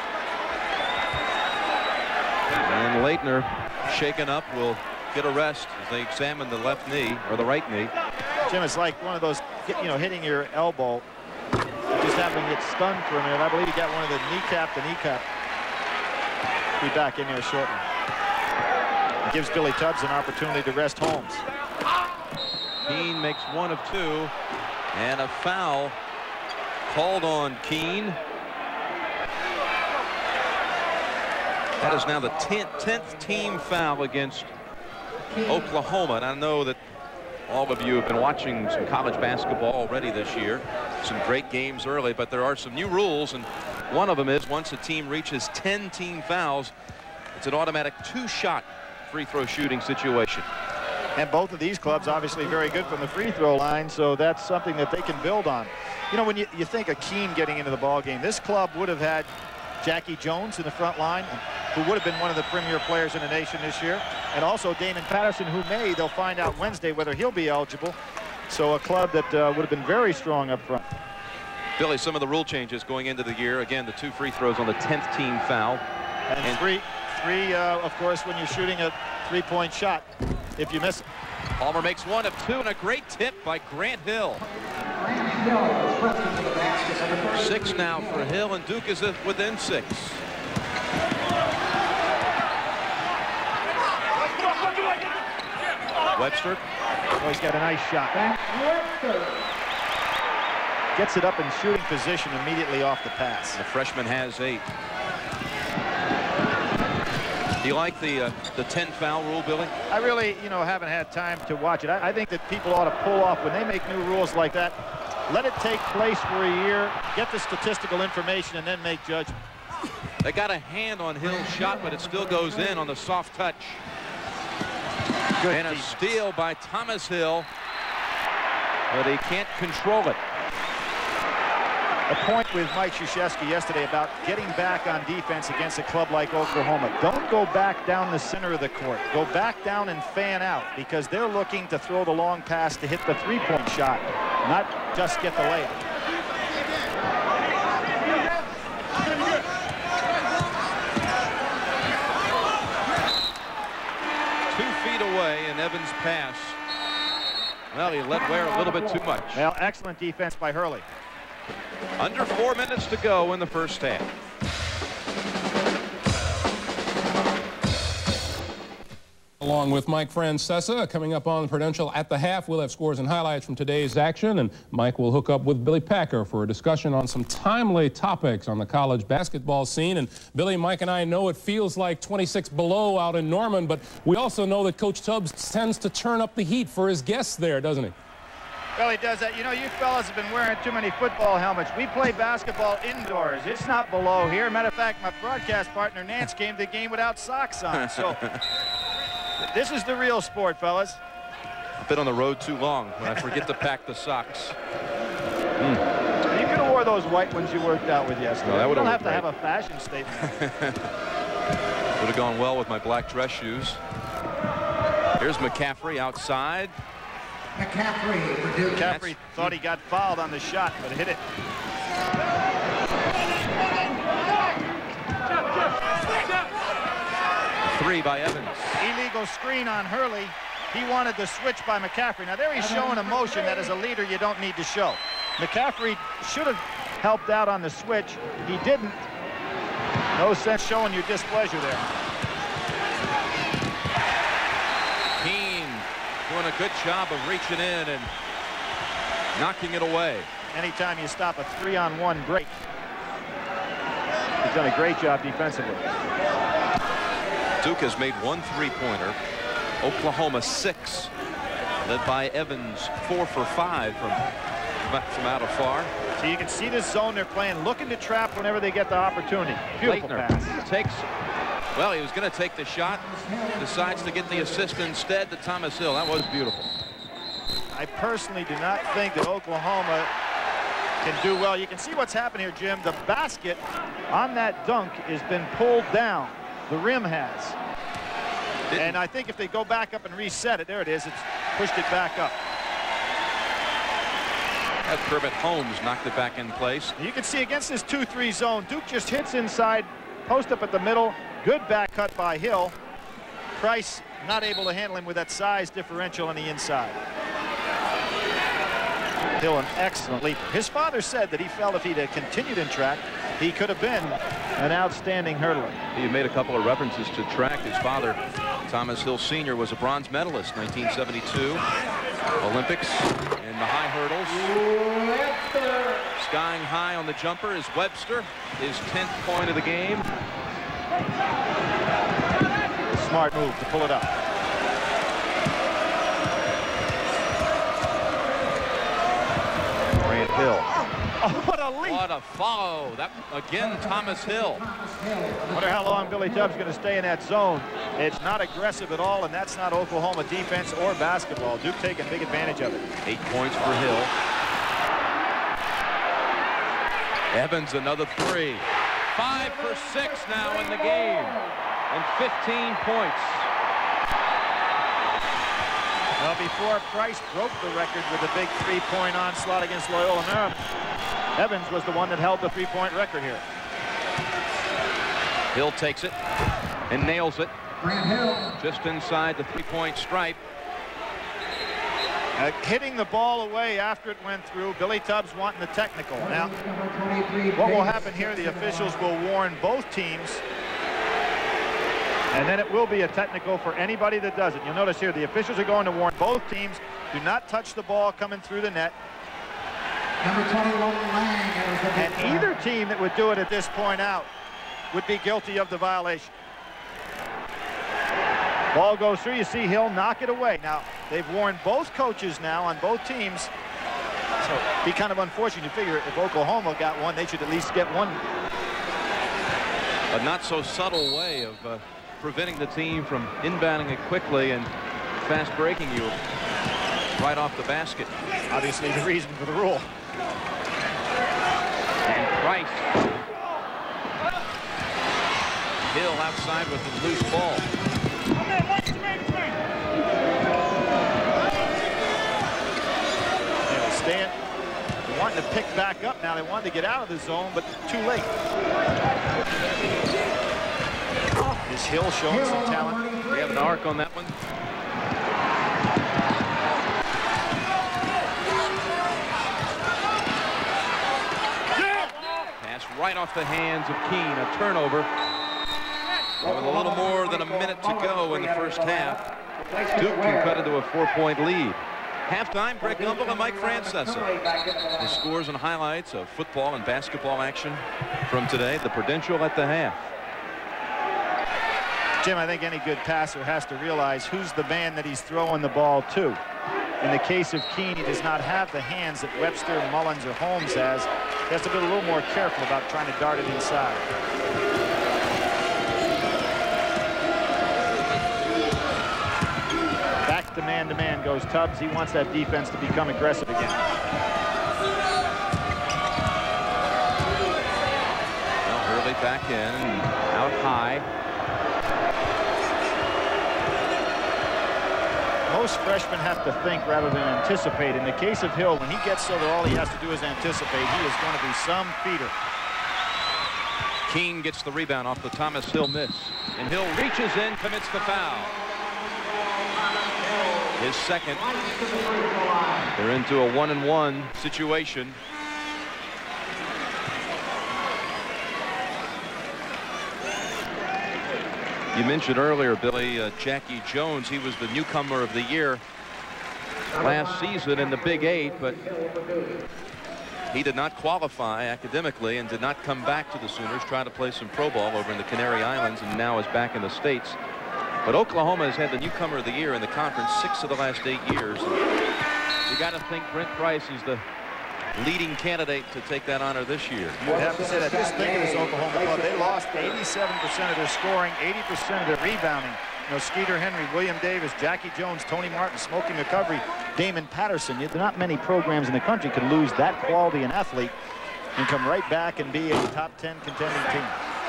And Laettner, shaken up, will get a rest as they examine the left knee, or the right knee. Jim, it's like one of those, you know, hitting your elbow, just having it stunned for a minute. I believe he got one of the kneecap to kneecap. Be back in there shortly. It gives Billy Tubbs an opportunity to rest Holmes. Keene makes one of two, and a foul called on Keene. That is now the tenth team foul against Oklahoma, and I know that all of you have been watching some college basketball already this year. Some great games early, but there are some new rules, and one of them is once a team reaches ten team fouls, it's an automatic two-shot free throw shooting situation. And both of these clubs obviously very good from the free throw line, so that's something that they can build on. You know, when you, you think of Keene getting into the ball game, this club would have had Jackie Jones in the front line, who would have been one of the premier players in the nation this year, and also Damon Patterson, who may, they'll find out Wednesday whether he'll be eligible. So a club that uh, would have been very strong up front. Billy, some of the rule changes going into the year. Again, the two free throws on the tenth team foul. And, and three, three uh, of course, when you're shooting a three-point shot, if you miss it. Palmer makes one of two, and a great tip by Grant Hill. Six now for Hill, and Duke is within six. Webster. Oh, he's got a nice shot. Gets it up in shooting position immediately off the pass. The freshman has eight. Do you like the uh, the ten foul rule, Billy? I really, you know, haven't had time to watch it. I, I think that people ought to pull off when they make new rules like that. Let it take place for a year, get the statistical information, and then make judgment. They got a hand on Hill's shot, but it still goes in on the soft touch. Good and a defense. steal by Thomas Hill, but he can't control it. A point with Mike Krzyzewski yesterday about getting back on defense against a club like Oklahoma. Don't go back down the center of the court. Go back down and fan out, because they're looking to throw the long pass to hit the three-point shot, not just get the layup. Two feet away, and Evans' pass. Well, he let wear a little bit too much. Well, excellent defense by Hurley. Under four minutes to go in the first half. Along with Mike Francesa, coming up on Prudential at the half, we'll have scores and highlights from today's action, and Mike will hook up with Billy Packer for a discussion on some timely topics on the college basketball scene. And Billy, Mike and I know it feels like twenty-six below out in Norman, but we also know that Coach Tubbs tends to turn up the heat for his guests there, doesn't he? Well, he does that. You know, you fellas have been wearing too many football helmets. We play basketball indoors. It's not below here. Matter of fact, my broadcast partner, Nance, came to the game without socks on. So this is the real sport, fellas. I've been on the road too long when I forget to pack the socks. Mm. You could have wore those white ones you worked out with yesterday. No, that you don't have to great. have a fashion statement. Would have gone well with my black dress shoes. Here's McCaffrey outside. McCaffrey for Duke. McCaffrey thought he got fouled on the shot, but hit it. Three by Evans. Illegal screen on Hurley. He wanted the switch by McCaffrey. Now there he's showing emotion that as a leader you don't need to show. McCaffrey should have helped out on the switch. He didn't. No sense showing your displeasure there. Doing a good job of reaching in and knocking it away. Anytime you stop a three-on-one break, he's done a great job defensively. Duke has made one three-pointer. Oklahoma six, led by Evans, four for five from from out of far. So you can see this zone they're playing, looking to trap whenever they get the opportunity. Beautiful Laettner pass. Takes. Well, he was going to take the shot, decides to get the assist instead to Thomas Hill. That was beautiful. I personally do not think that Oklahoma can do well. You can see what's happened here, Jim. The basket on that dunk has been pulled down. The rim has. Didn't. And I think if they go back up and reset it, there it is. It's pushed it back up. As Kermit Holmes knocked it back in place. You can see against this two three zone, Duke just hits inside, post up at the middle. Good back cut by Hill. Price not able to handle him with that size differential on the inside. Hill, an excellent leaper. His father said that he felt if he'd have continued in track, he could have been an outstanding hurdler. He made a couple of references to track. His father, Thomas Hill Senior, was a bronze medalist, nineteen seventy-two Olympics in the high hurdles. Skying high on the jumper is Webster, his tenth point of the game. Smart move to pull it up. Grant Hill. Oh, what a leap! What a follow. That again, Thomas Hill. Wonder how long Billy Tubbs going to stay in that zone. It's not aggressive at all, and that's not Oklahoma defense or basketball. Duke taking big advantage of it. Eight points for Hill. Evans another three. Five for six now in the game, and fifteen points. Well, before Price broke the record with a big three-point onslaught against Loyola Maryland, Evans was the one that held the three-point record here. Hill takes it and nails it. Just inside the three-point stripe. Uh, hitting the ball away after it went through. Billy Tubbs wanting the technical. Now, what will happen here, the officials will warn both teams, and then it will be a technical for anybody that does it. You'll notice here the officials are going to warn both teams, do not touch the ball coming through the net. Number twenty-one, Lang. And either team that would do it at this point out would be guilty of the violation. Ball goes through. You see Hill knock it away. Now, they've worn both coaches now on both teams. So it'd be kind of unfortunate. You figure if Oklahoma got one, they should at least get one. A not so subtle way of uh, preventing the team from inbounding it quickly and fast breaking you right off the basket. Obviously the reason for the rule. And Price. Hill outside with the loose ball. They stand. They're wanting to pick back up now. They wanted to get out of the zone, but too late. Is Hill showing some talent? We have an arc on that one. Pass right off the hands of Keene. A turnover. With a little more than a minute to go in the first half, Duke can cut into a four-point lead. Halftime, Greg Gumbel and Mike Francesa. The scores and highlights of football and basketball action from today. The Prudential at the half. Jim, I think any good passer has to realize who's the man that he's throwing the ball to. In the case of Keene, he does not have the hands that Webster, Mullins, or Holmes has. He has to be a little more careful about trying to dart it inside. Back to man-to-man goes Tubbs. He wants that defense to become aggressive again. Well, Hurley back in, out high. Most freshmen have to think rather than anticipate. In the case of Hill, when he gets so that all he has to do is anticipate, he is going to be some feeder. Keene gets the rebound off the Thomas Hill miss. And Hill reaches in, commits the foul. His second. They're into a one and one situation. You mentioned earlier, Billy, uh, Jackie Jones. He was the newcomer of the year last season in the Big Eight, but he did not qualify academically and did not come back to the Sooners. Tried to play some pro ball over in the Canary Islands and now is back in the States. But Oklahoma has had the newcomer of the year in the conference six of the last eight years. You got to think Brent Price is the leading candidate to take that honor this year. You would have to say that. Just think of this Oklahoma club. They lost eighty-seven percent of their scoring, eighty percent of their rebounding. You know, Skeeter Henry, William Davis, Jackie Jones, Tony Martin, Smokey McCovery, Damon Patterson. There are not many programs in the country could lose that quality an athlete and come right back and be a top ten contending team.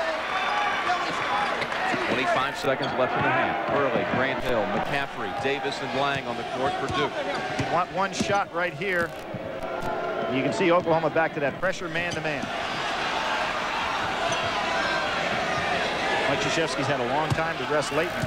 twenty-five seconds left in the half. Hurley, Grant Hill, McCaffrey, Davis, and Lang on the court for Duke. You want one shot right here. You can see Oklahoma back to that pressure man-to-man. Mike Krzyzewski's had a long time to rest Laettner.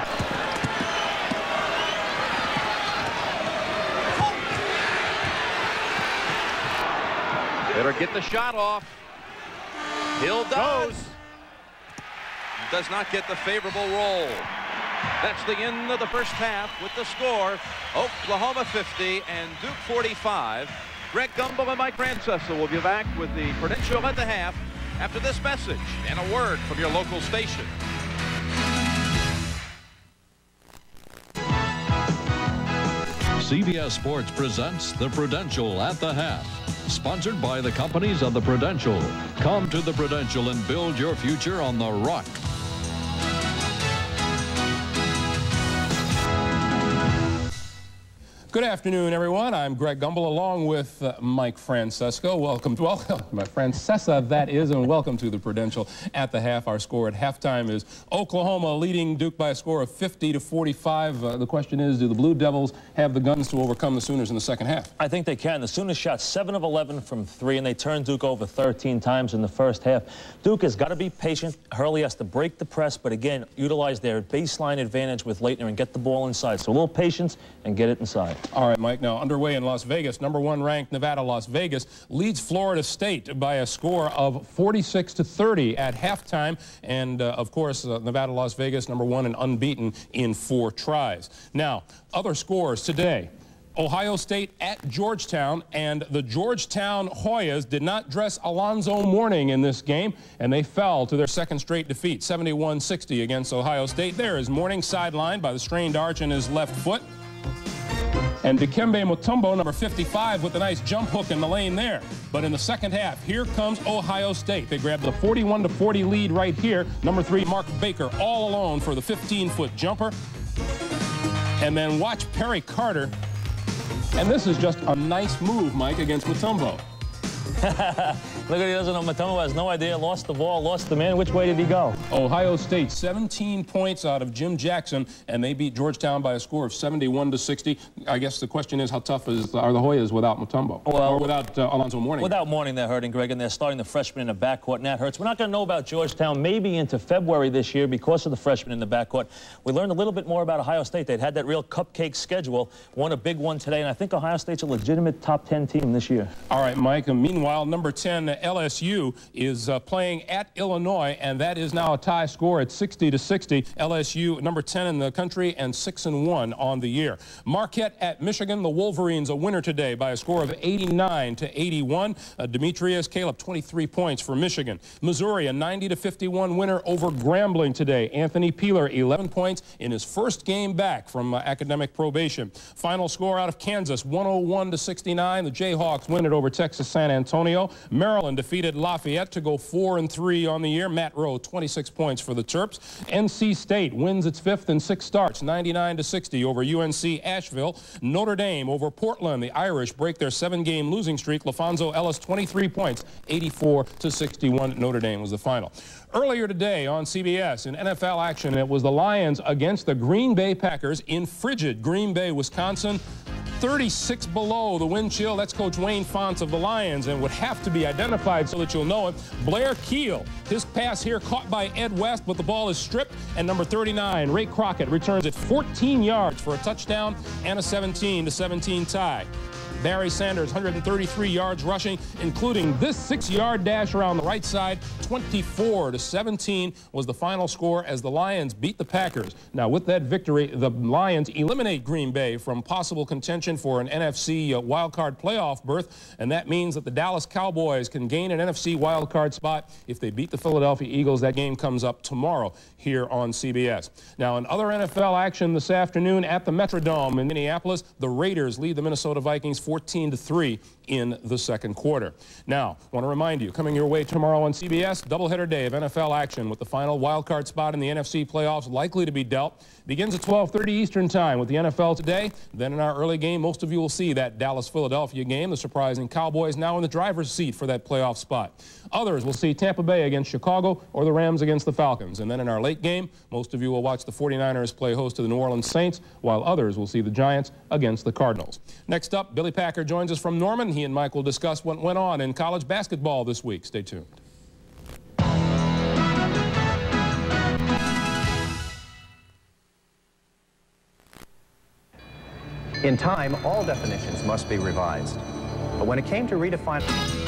Better get the shot off. Hill does. Does not get the favorable roll. That's the end of the first half with the score. Oklahoma fifty and Duke forty-five. Greg Gumbel and Mike Francesa will be back with the Prudential at the half after this message and a word from your local station. C B S Sports presents the Prudential at the half. Sponsored by the companies of the Prudential. Come to the Prudential and build your future on the Rock. Good afternoon, everyone. I'm Greg Gumbel, along with uh, Mike Francesa. Welcome to, welcome, my Francesa, that is, and welcome to the Prudential at the half. Our score at halftime is Oklahoma leading Duke by a score of fifty to forty-five. Uh, the question is, do the Blue Devils have the guns to overcome the Sooners in the second half? I think they can. The Sooners shot seven of eleven from three, and they turned Duke over thirteen times in the first half. Duke has got to be patient. Hurley has to break the press, but again, utilize their baseline advantage with Laettner and get the ball inside. So a little patience and get it inside. All right, Mike, now underway in Las Vegas, number one ranked Nevada, Las Vegas leads Florida State by a score of forty-six to thirty at halftime. And, uh, of course, uh, Nevada, Las Vegas, number one and unbeaten in four tries. Now, other scores today. Ohio State at Georgetown, and the Georgetown Hoyas did not dress Alonzo Mourning in this game, and they fell to their second straight defeat, seventy-one sixty against Ohio State. There is Mourning sidelined by the strained arch in his left foot. And Dikembe Mutombo, number fifty-five, with a nice jump hook in the lane there. But in the second half, here comes Ohio State. They grabbed the forty-one to forty lead right here. Number three, Mark Baker, all alone for the fifteen-foot jumper. And then watch Perry Carter. And this is just a nice move, Mike, against Mutombo. Look at he doesn't know. Mutombo has no idea. Lost the ball, lost the man. Which way did he go? Ohio State, seventeen points out of Jim Jackson, and they beat Georgetown by a score of seventy-one to sixty. I guess the question is, how tough is, are the Hoyas without Mutombo? Well, or without uh, Alonzo Mourning? Without Mourning, they're hurting, Greg, and they're starting the freshman in the backcourt, and that hurts. We're not going to know about Georgetown maybe into February this year because of the freshman in the backcourt. We learned a little bit more about Ohio State. They'd had that real cupcake schedule, won a big one today, and I think Ohio State's a legitimate top ten team this year. All right, Mike. And meanwhile, number ten, L S U, is uh, playing at Illinois, and that is now a tie score at sixty to sixty. L S U, number ten in the country, and six and one on the year. Marquette at Michigan. The Wolverines a winner today by a score of eighty-nine to eighty-one. Uh, Demetrius Caleb, twenty-three points for Michigan. Missouri, a ninety to fifty-one winner over Grambling today. Anthony Peeler, eleven points in his first game back from uh, academic probation. Final score out of Kansas, one oh one to sixty-nine. The Jayhawks win it over Texas San Antonio. Maryland defeated Lafayette to go four and three on the year. Matt Rowe, twenty-six points for the Terps. N C State wins its fifth in six starts, ninety-nine to sixty over U N C Asheville. Notre Dame over Portland. The Irish break their seven-game losing streak. LaFonso Ellis, twenty-three points, eighty-four to sixty-one. Notre Dame was the final. Earlier today on C B S in N F L action, it was the Lions against the Green Bay Packers in frigid Green Bay, Wisconsin. thirty-six below the wind chill. That's Coach Wayne Fonts of the Lions, and would have to be identified so that you'll know him. Blair Keel, his pass here caught by Ed West, but the ball is stripped, and number thirty-nine, Ray Crockett, returns it fourteen yards for a touchdown and a seventeen to seventeen tie. Barry Sanders, one hundred thirty-three yards rushing, including this six-yard dash around the right side. twenty-four to seventeen was the final score as the Lions beat the Packers. Now, with that victory, the Lions eliminate Green Bay from possible contention for an N F C uh, wildcard playoff berth, and that means that the Dallas Cowboys can gain an N F C wildcard spot if they beat the Philadelphia Eagles. That game comes up tomorrow here on C B S. Now, in other N F L action this afternoon at the Metrodome in Minneapolis, the Raiders lead the Minnesota Vikings fourteen to three in the second quarter. Now, I want to remind you, coming your way tomorrow on C B S, doubleheader day of N F L action with the final wild card spot in the N F C playoffs likely to be dealt. Begins at twelve thirty Eastern time with the N F L today. Then in our early game, most of you will see that Dallas-Philadelphia game, the surprising Cowboys now in the driver's seat for that playoff spot. Others will see Tampa Bay against Chicago or the Rams against the Falcons. And then in our late game, most of you will watch the forty-niners play host to the New Orleans Saints, while others will see the Giants against the Cardinals. Next up, Billy Packer joins us from Norman. He and Mike will discuss what went on in college basketball this week. Stay tuned. In time, all definitions must be revised. But when it came to redefining...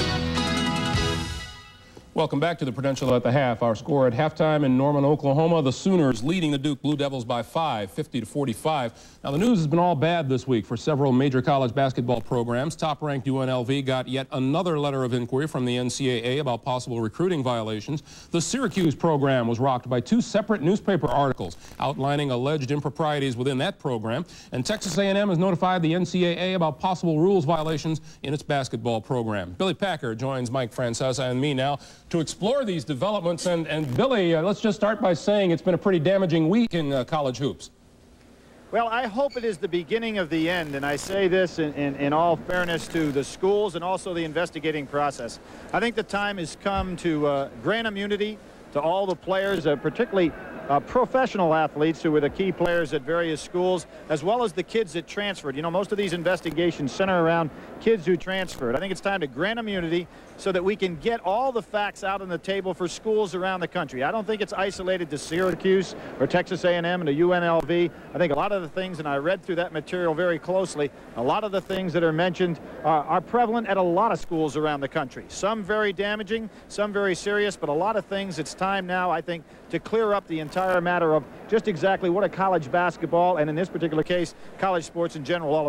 Welcome back to the Prudential at the half. Our score at halftime in Norman, Oklahoma. The Sooners leading the Duke Blue Devils by five, fifty to forty-five. Now, the news has been all bad this week for several major college basketball programs. Top-ranked U N L V got yet another letter of inquiry from the N C double A about possible recruiting violations. The Syracuse program was rocked by two separate newspaper articles outlining alleged improprieties within that program. And Texas A and M has notified the N C double A about possible rules violations in its basketball program. Billy Packer joins Mike Francesa and me now to explore these developments. And, and Billy, uh, let's just start by saying it's been a pretty damaging week in uh, college hoops. Well, I hope it is the beginning of the end, and I say this in, in, in all fairness to the schools and also the investigating process. I think the time has come to uh, grant immunity to all the players, uh, particularly Uh, professional athletes who were the key players at various schools, as well as the kids that transferred. You know, most of these investigations center around kids who transferred. I think it's time to grant immunity so that we can get all the facts out on the table for schools around the country. I don't think it's isolated to Syracuse or Texas A and M and to U N L V. I think a lot of the things, and I read through that material very closely, a lot of the things that are mentioned are, are prevalent at a lot of schools around the country. Some very damaging, some very serious, but a lot of things. It's time now, I think, to clear up the entire matter of just exactly what a college basketball, and in this particular case, college sports in general, all about.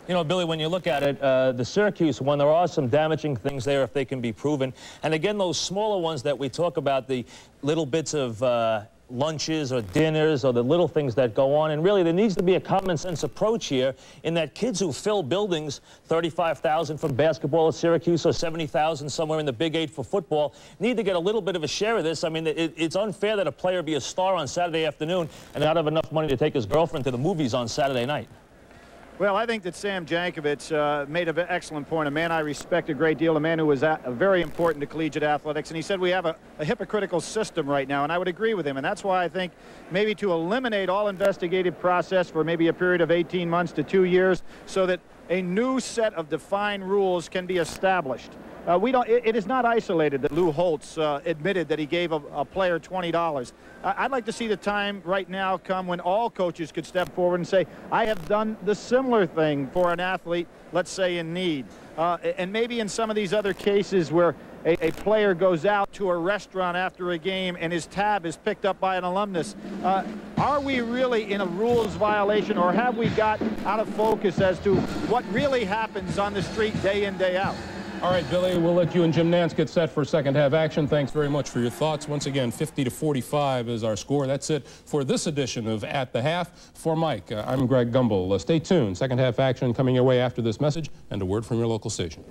You know, Billy, when you look at it, uh, the Syracuse one, there are some damaging things there if they can be proven. And again, those smaller ones that we talk about, the little bits of uh, lunches or dinners or the little things that go on. And really, there needs to be a common sense approach here in that kids who fill buildings, thirty-five thousand for basketball at Syracuse or seventy thousand somewhere in the Big Eight for football, need to get a little bit of a share of this. I mean, it, it's unfair that a player be a star on Saturday afternoon and not have enough money to take his girlfriend to the movies on Saturday night. Well, I think that Sam Jankovic uh, made an excellent point, a man I respect a great deal, a man who was at, uh, very important to collegiate athletics, and he said we have a, a hypocritical system right now, and I would agree with him, and that's why I think maybe to eliminate all investigative process for maybe a period of eighteen months to two years so that a new set of defined rules can be established. Uh, we don't, it, it is not isolated that Lou Holtz uh, admitted that he gave a, a player twenty dollars. I, I'd like to see the time right now come when all coaches could step forward and say, I have done the similar thing for an athlete, let's say in need. Uh, and maybe in some of these other cases where a, a player goes out to a restaurant after a game and his tab is picked up by an alumnus, uh, are we really in a rules violation, or have we got out of focus as to what really happens on the street day in, day out? All right, Billy, we'll let you and Jim Nance get set for second half action. Thanks very much for your thoughts. Once again, fifty to forty-five is our score. That's it for this edition of At the Half. For Mike, uh, I'm Greg Gumbel. Uh, stay tuned. Second half action coming your way after this message and a word from your local station.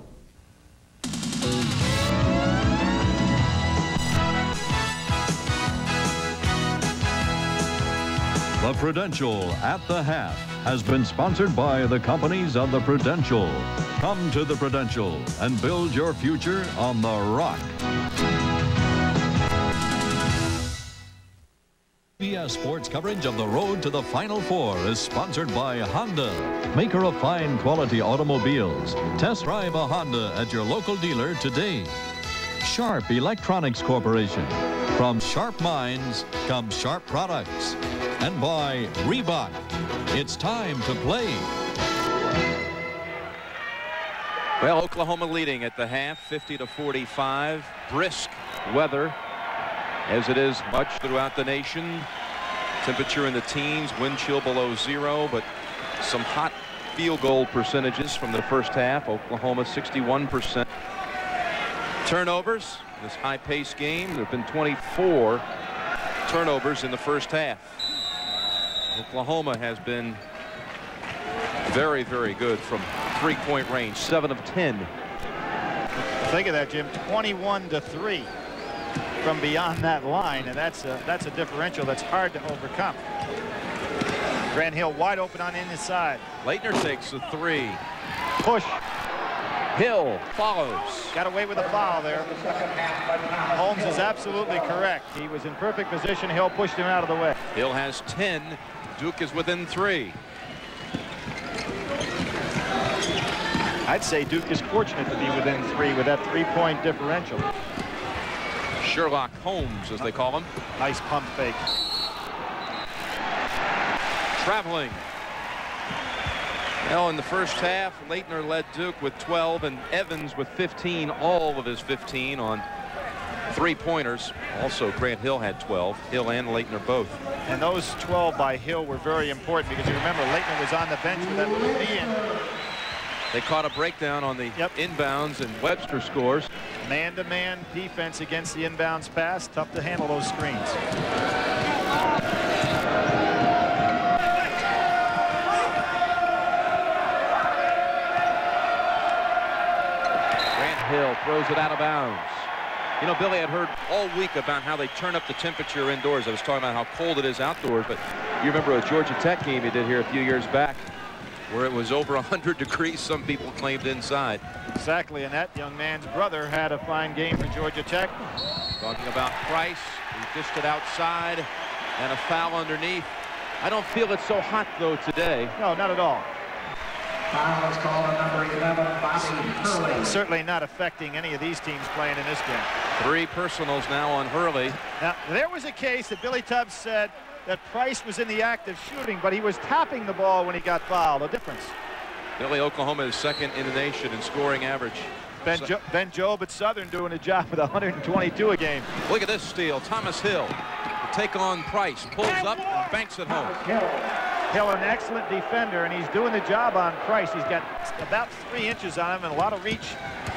The Prudential at the Half has been sponsored by the companies of the Prudential. Come to the Prudential and build your future on the rock. C B S Sports coverage of the road to the Final Four is sponsored by Honda, maker of fine quality automobiles. Test drive a Honda at your local dealer today. Sharp Electronics Corporation. From sharp minds comes sharp products. And by Reebok. It's time to play. Well, Oklahoma leading at the half, fifty to forty-five. Brisk weather, as it is much throughout the nation. Temperature in the teens, wind chill below zero, but some hot field goal percentages from the first half. Oklahoma sixty-one percent. Turnovers, this high-paced game, there have been twenty-four turnovers in the first half. Oklahoma has been very, very good from three-point range, seven of ten. Think of that, Jim, twenty-one to three from beyond that line, and that's a, that's a differential that's hard to overcome. Grant Hill wide open on in his side. Laettner takes a three. Push. Hill follows. Got away with a foul there. Holmes is absolutely correct. He was in perfect position. Hill pushed him out of the way. Hill has ten. Duke is within three. I'd say Duke is fortunate to be within three with that three-point differential. Sherlock Holmes, as they call him. Nice pump fake. Traveling. Well, in the first half, Laettner led Duke with twelve and Evans with fifteen, all of his fifteen on three-pointers. Also, Grant Hill had twelve. Hill and Laettner both. And those twelve by Hill were very important because you remember Laettner was on the bench with that little knee in. They caught a breakdown on the yep. inbounds, and Webster scores. Man-to-man defense against the inbounds pass. Tough to handle those screens. Grant Hill throws it out of bounds. You know, Billy had heard all week about how they turn up the temperature indoors. I was talking about how cold it is outdoors, but you remember a Georgia Tech game he did here a few years back where it was over one hundred degrees, some people claimed, inside. Exactly, and that young man's brother had a fine game for Georgia Tech. Talking about Price, he dished it outside, and a foul underneath. I don't feel it's so hot, though, today. No, not at all. Foul is called on number eleven, Bobby Hurley. Certainly not affecting any of these teams playing in this game. Three personals now on Hurley. Now, there was a case that Billy Tubbs said that Price was in the act of shooting, but he was tapping the ball when he got fouled. A difference. Billy, Oklahoma is second in the nation in scoring average. Ben, jo Ben Jobe at Southern doing a job with one hundred twenty-two a game. Look at this steal. Thomas Hill to take on Price. Pulls up and banks it home. Hill, an excellent defender, and he's doing the job on Price. He's got about three inches on him and a lot of reach.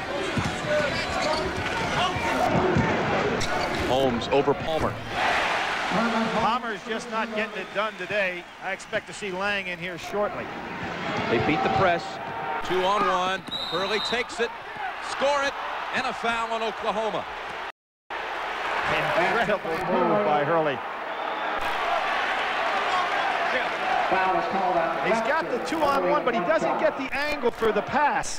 Holmes over Palmer. Palmer's just not getting it done today. I expect to see Lang in here shortly. They beat the press. Two on one. Hurley takes it. Score it. And a foul on Oklahoma. Incredible move by Hurley. He's got the two on one, but he doesn't get the angle for the pass.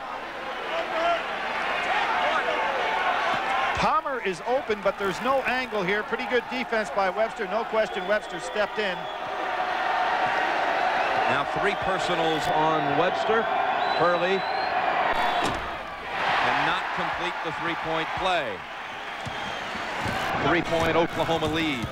Palmer is open, but there's no angle here. Pretty good defense by Webster. No question Webster stepped in. Now three personals on Webster. Hurley cannot complete the three-point play. Three-point Oklahoma lead.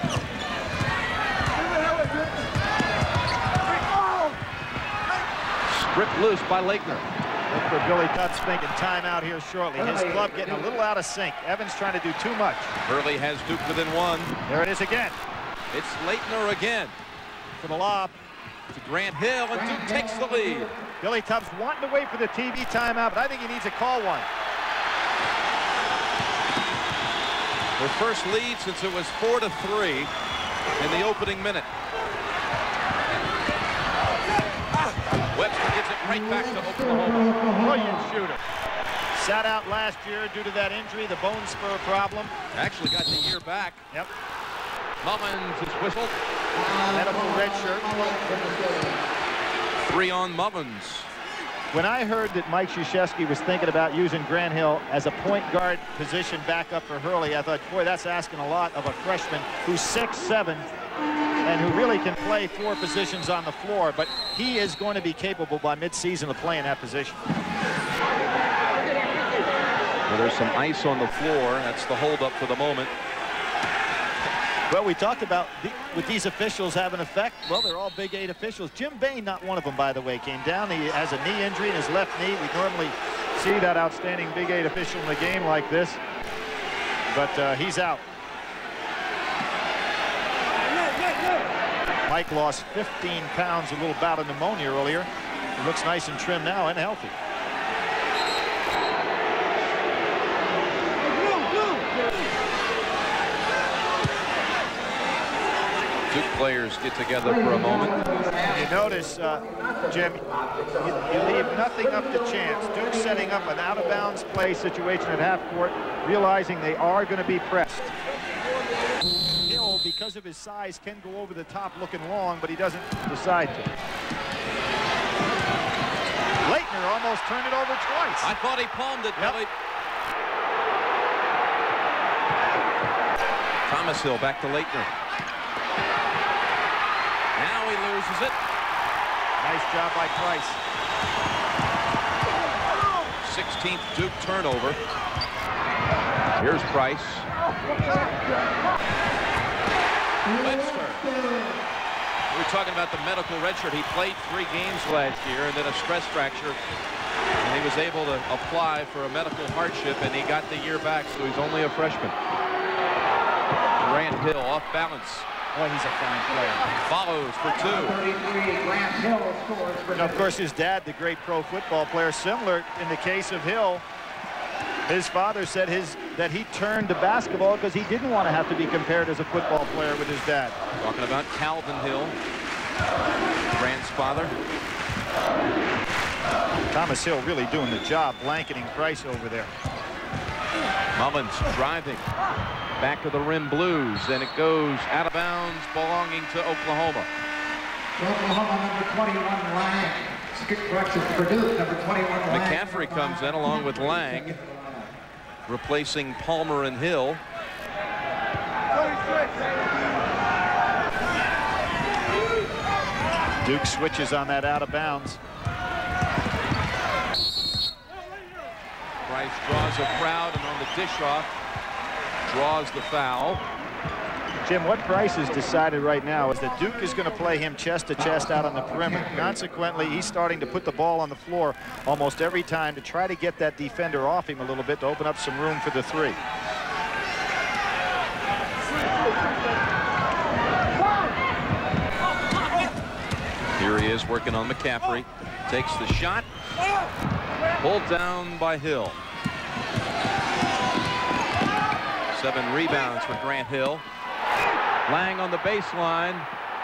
Stripped loose by Laettner. Look for Billy Tubbs thinking timeout here shortly. His club getting a little out of sync. Evans trying to do too much. Hurley has Duke within one. There it is again. It's Laettner again. For the lob. To Grant Hill, and Duke takes the lead. Billy Tubbs wanting to wait for the T V timeout, but I think he needs to call one. Their first lead since it was four to three in the opening minute. Webster gives it right back to Oklahoma. Brilliant shooter. Sat out last year due to that injury, the bone spur problem. Actually got the year back. Yep. Mullins is whistled. Medical red shirt. Three on Mullins. When I heard that Mike Krzyzewski was thinking about using Grant Hill as a point guard position backup for Hurley, I thought, boy, that's asking a lot of a freshman who's six seven and who really can play four positions on the floor, but he is going to be capable by midseason of playing that position. Well, there's some ice on the floor. That's the holdup for the moment. Well, we talked about the, with these officials have an effect. Well, they're all Big Eight officials. Jim Bain, not one of them, by the way, came down. He has a knee injury in his left knee. We normally see that outstanding Big Eight official in a game like this, but uh, he's out. Mike lost fifteen pounds, a little bout of pneumonia earlier. He looks nice and trim now and healthy. Duke players get together for a moment. You notice, uh, Jim, you, you leave nothing up to chance. Duke setting up an out-of-bounds play situation at half court, realizing they are going to be pressed. Hill, because of his size, can go over the top looking long, but he doesn't decide to. Laettner almost turned it over twice. I thought he palmed it, yep. Billy. Thomas Hill back to Laettner. Now he loses it. Nice job by Price. sixteenth Duke turnover. Here's Price. Webster. We were talking about the medical redshirt. He played three games last year and then a stress fracture. And he was able to apply for a medical hardship, and he got the year back, so he's only a freshman. Grant Hill off balance. Boy, he's a fine player. Follows for two. And of course, his dad, the great pro football player, similar in the case of Hill. His father said his that he turned to basketball because he didn't want to have to be compared as a football player with his dad. Talking about Calvin Hill, Grant's father. Thomas Hill really doing the job, blanketing Price over there. Mullins driving. Back of the rim Blues, and it goes out of bounds, belonging to Oklahoma. Oklahoma number twenty-one, Lang. Correction, Purdue, number twenty-one, Lang. McCaffrey comes in along with Lang, replacing Palmer and Hill. Duke switches on that out of bounds. Price draws a crowd, and on the dish off, draws the foul. Jim, what Price has decided right now is that Duke is going to play him chest to chest out on the perimeter. Consequently, he's starting to put the ball on the floor almost every time to try to get that defender off him a little bit to open up some room for the three. He is working on McCaffrey. Takes the shot. Pulled down by Hill. Seven rebounds for Grant Hill. Lang on the baseline.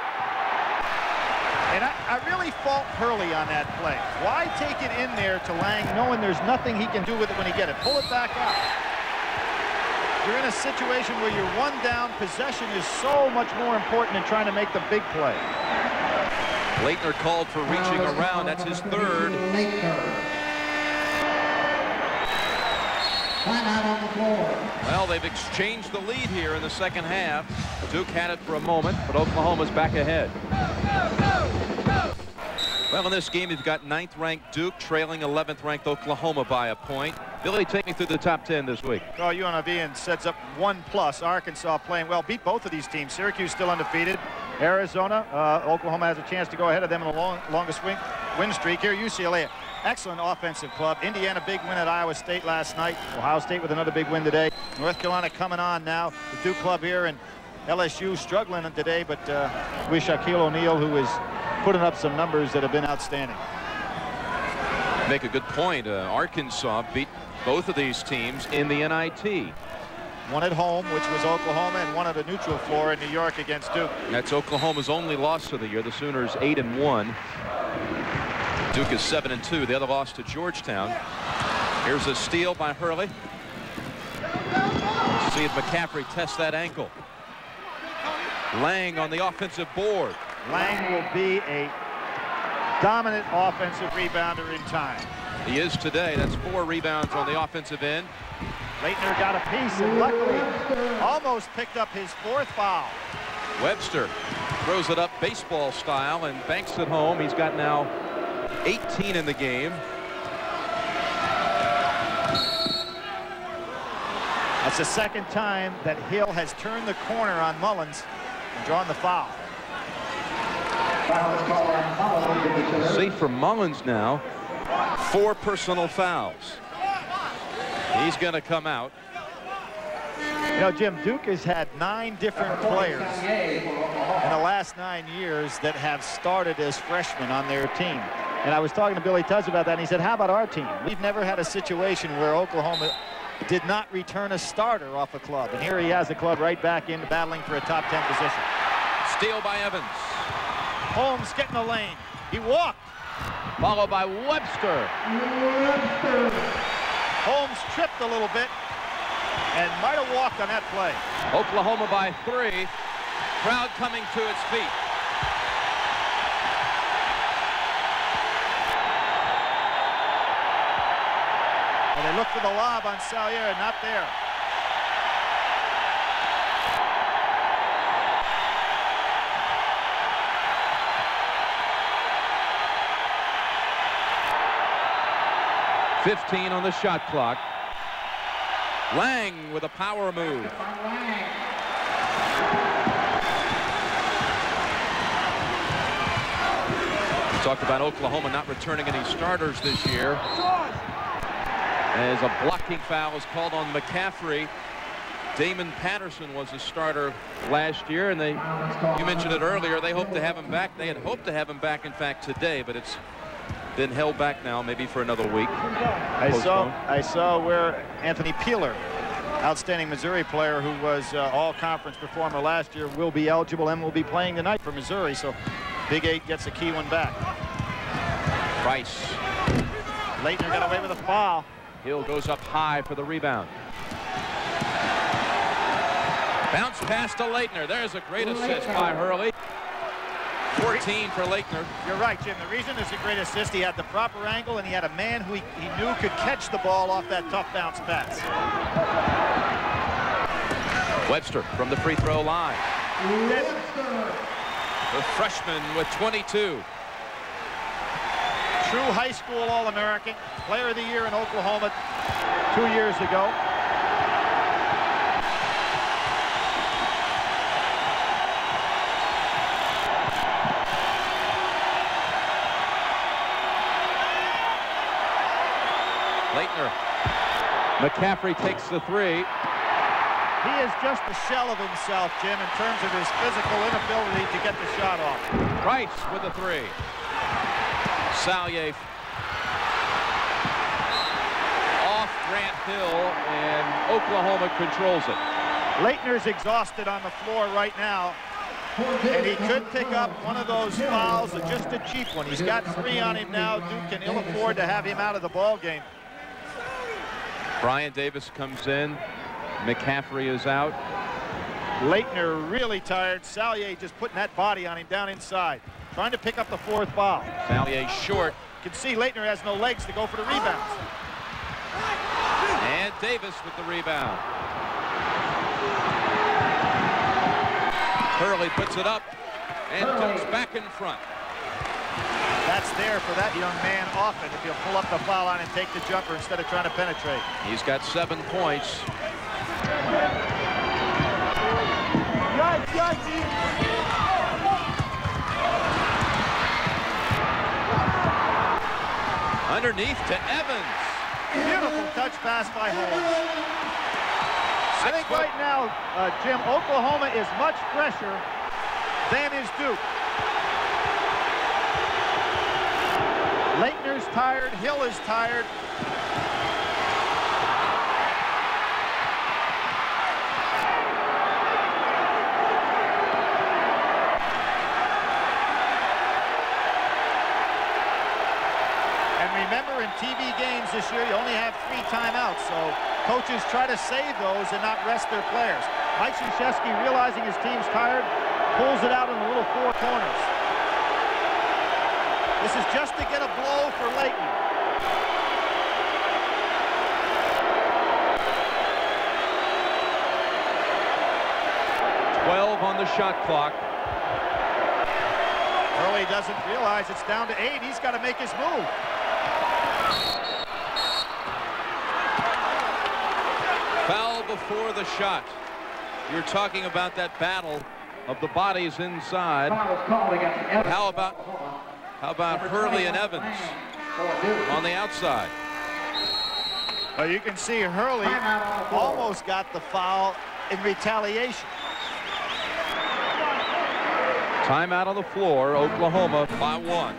And I, I really fault Hurley on that play. Why take it in there to Lang knowing there's nothing he can do with it when he gets it? Pull it back out. You're in a situation where you're one down. Possession is so much more important than trying to make the big play. Laettner called for reaching around. That's his third. Well, they've exchanged the lead here in the second half. Duke had it for a moment, but Oklahoma's back ahead. Well, in this game, you've got ninth ranked Duke trailing eleventh ranked Oklahoma by a point. Billy, take me through the top ten this week. Oh, U N L V and sets up one plus. Arkansas playing well, beat both of these teams. Syracuse still undefeated. Arizona, uh, Oklahoma has a chance to go ahead of them in the long, longest win, win streak. Here, U C L A, excellent offensive club. Indiana, big win at Iowa State last night. Ohio State with another big win today. North Carolina coming on now. The Duke club here, and L S U struggling today, but uh, we Shaquille O'Neal, who is putting up some numbers that have been outstanding. Make a good point. Uh, Arkansas beat both of these teams in the N I T. One at home, which was Oklahoma, and one at a neutral floor in New York against Duke. That's Oklahoma's only loss of the year. The Sooners eight and one. Duke is seven and two. The other loss to Georgetown. Here's a steal by Hurley. Let's see if McCaffrey tests that ankle. Lang on the offensive board. Lang will be a dominant offensive rebounder in time. He is today. That's four rebounds on the offensive end. Laettner got a piece and luckily almost picked up his fourth foul. Webster throws it up baseball style and banks it home. He's got now eighteen in the game. That's the second time that Hill has turned the corner on Mullins and drawn the foul. Safe for Mullins now. Four personal fouls. He's going to come out. You know, Jim, Duke has had nine different players in the last nine years that have started as freshmen on their team. And I was talking to Billy Tuzz about that, and he said, how about our team? We've never had a situation where Oklahoma did not return a starter off a club. And here he has a club right back into battling for a top ten position. Steal by Evans. Holmes getting the lane. He walked. Followed by Webster. Webster. Holmes tripped a little bit and might have walked on that play. Oklahoma by three. Crowd coming to its feet. And they look for the lob on Salyer, not there. fifteen on the shot clock. Lang with a power move. We talked about Oklahoma not returning any starters this year. As a blocking foul is called on McCaffrey. Damon Patterson was a starter last year, and they, you mentioned it earlier, they hope to have him back. They had hoped to have him back, in fact, today, but it's been held back now, maybe for another week. I saw, I saw where Anthony Peeler, outstanding Missouri player who was uh, all-conference performer last year, will be eligible and will be playing tonight for Missouri. So Big Eight gets a key one back. Price. Laettner got away with a foul. Hill goes up high for the rebound. Bounce pass to Laettner. There's a great assist by Hurley. fourteen for Laettner. You're right, Jim. The reason it's a great assist, he had the proper angle, and he had a man who he, he knew could catch the ball off that tough bounce pass. Webster from the free throw line. Webster. The freshman with twenty-two. True high school All-American, player of the year in Oklahoma two years ago. Laettner. McCaffrey takes the three. He is just a shell of himself, Jim, in terms of his physical inability to get the shot off. Price with the three. Salye off Grant Hill, and Oklahoma controls it. Laettner's exhausted on the floor right now, and he could pick up one of those fouls, just a cheap one. He's got three on him now. Duke can ill afford to have him out of the ball game. Brian Davis comes in. McCaffrey is out. Laettner really tired. Salye just putting that body on him down inside, trying to pick up the fourth foul. Salye short. You can see Laettner has no legs to go for the rebounds. And Davis with the rebound. Hurley puts it up, and Duke's back in front. That's there for that young man often, if he'll pull up the foul line and take the jumper instead of trying to penetrate. He's got seven points. Underneath to Evans. Beautiful touch pass by Holmes. I think right now, uh, Jim, Oklahoma is much fresher than is Duke. Laettner's tired. Hill is tired. And remember, in T V games this year, you only have three timeouts, so coaches try to save those and not rest their players. Mike Krzyzewski, realizing his team's tired, pulls it out in the little four corners. This is just to get a blow for Laettner. twelve on the shot clock. Hurley doesn't realize it's down to eight. He's got to make his move. Foul before the shot. You're talking about that battle of the bodies inside. How about how about Hurley and Evans on the outside? Well, you can see Hurley almost got the foul in retaliation. Timeout on the floor. Oklahoma by one.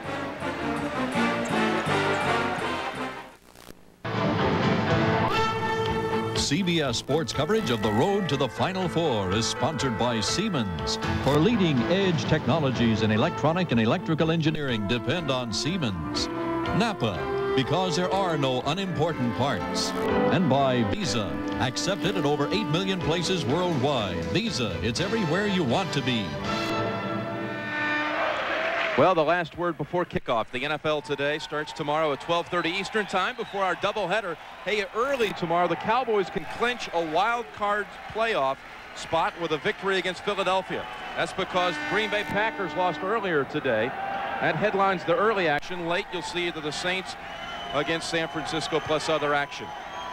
C B S Sports coverage of the road to the Final Four is sponsored by Siemens. For leading-edge technologies in electronic and electrical engineering, depend on Siemens. Napa, because there are no unimportant parts. And by Visa, accepted at over eight million places worldwide. Visa, it's everywhere you want to be. Well, the last word before kickoff. The N F L today starts tomorrow at twelve thirty Eastern time before our doubleheader. Hey, early tomorrow, the Cowboys can clinch a wild card playoff spot with a victory against Philadelphia. That's because Green Bay Packers lost earlier today. That headlines the early action. Late, you'll see either the Saints against San Francisco plus other action.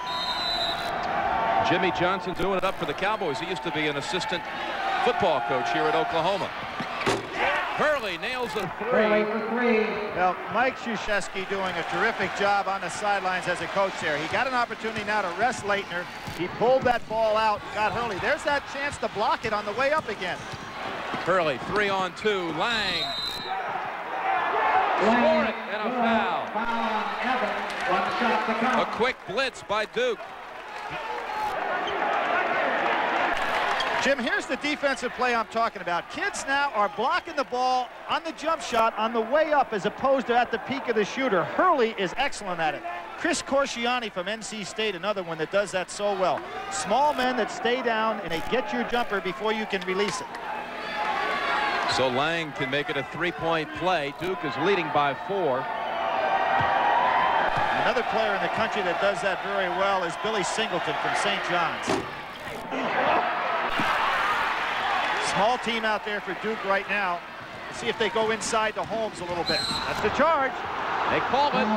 Jimmy Johnson doing it up for the Cowboys. He used to be an assistant football coach here at Oklahoma. Hurley nails a three. Well, Mike Krzyzewski doing a terrific job on the sidelines as a coach there. He got an opportunity now to rest Laettner. He pulled that ball out, got Hurley. There's that chance to block it on the way up again. Hurley, three on two. Lang. Score it, and a foul. A quick blitz by Duke. Jim, here's the defensive play I'm talking about. Kids now are blocking the ball on the jump shot on the way up as opposed to at the peak of the shooter. Hurley is excellent at it. Chris Corciani from N C State, another one that does that so well. Small men that stay down and they get your jumper before you can release it. So Lang can make it a three-point play. Duke is leading by four. Another player in the country that does that very well is Billy Singleton from Saint John's. Small team out there for Duke right now. Let's see if they go inside to Holmes a little bit. That's the charge. They call it.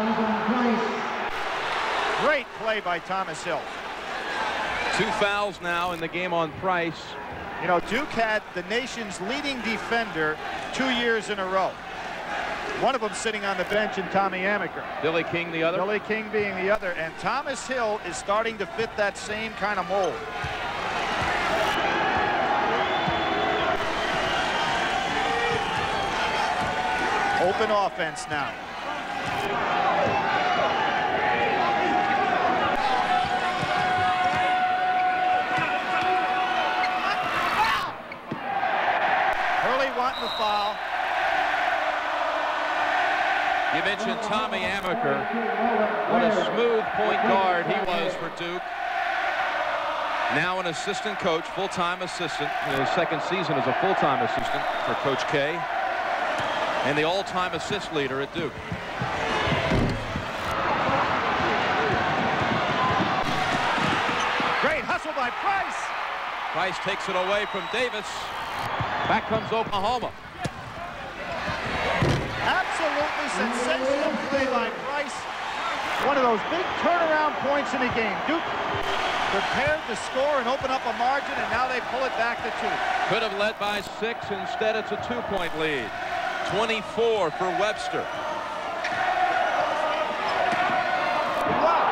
Great play by Thomas Hill. Two fouls now in the game on Price. You know, Duke had the nation's leading defender two years in a row. One of them sitting on the bench in Tommy Amaker. Billy King the other. Billy King being the other. And Thomas Hill is starting to fit that same kind of mold. Open offense now. Hurley wanting the foul. You mentioned Tommy Amaker. What a smooth point guard he was for Duke. Now an assistant coach, full-time assistant, in his second season as a full-time assistant for Coach K, and the all-time assist leader at Duke. Great hustle by Price. Price takes it away from Davis. Back comes Oklahoma. Absolutely sensational play by Price. One of those big turnaround points in the game. Duke prepared to score and open up a margin, and now they pull it back to two. Could have led by six. Instead, it's a two-point lead. twenty-four for Webster. Wow.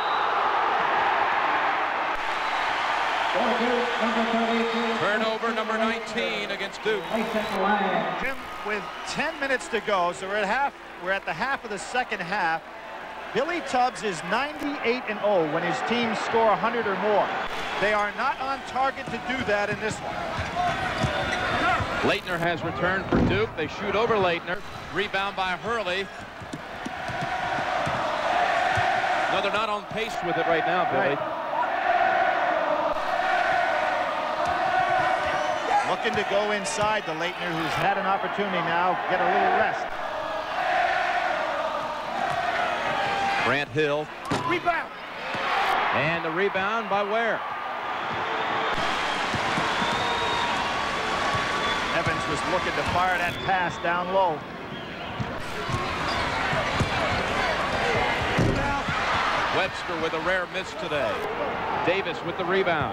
Turnover number nineteen against Duke. Jim, with ten minutes to go, so we're at half. We're at the half of the second half. Billy Tubbs is ninety-eight and oh when his teams score one hundred or more. They are not on target to do that in this one. Laettner has returned for Duke. They shoot over Laettner. Rebound by Hurley. No, they're not on pace with it right now, Billy. Right. Looking to go inside to Laettner, who's had an opportunity now, get a little rest. Grant Hill. Rebound. And the rebound by Ware. Evans was looking to fire that pass down low. Webster with a rare miss today. Davis with the rebound.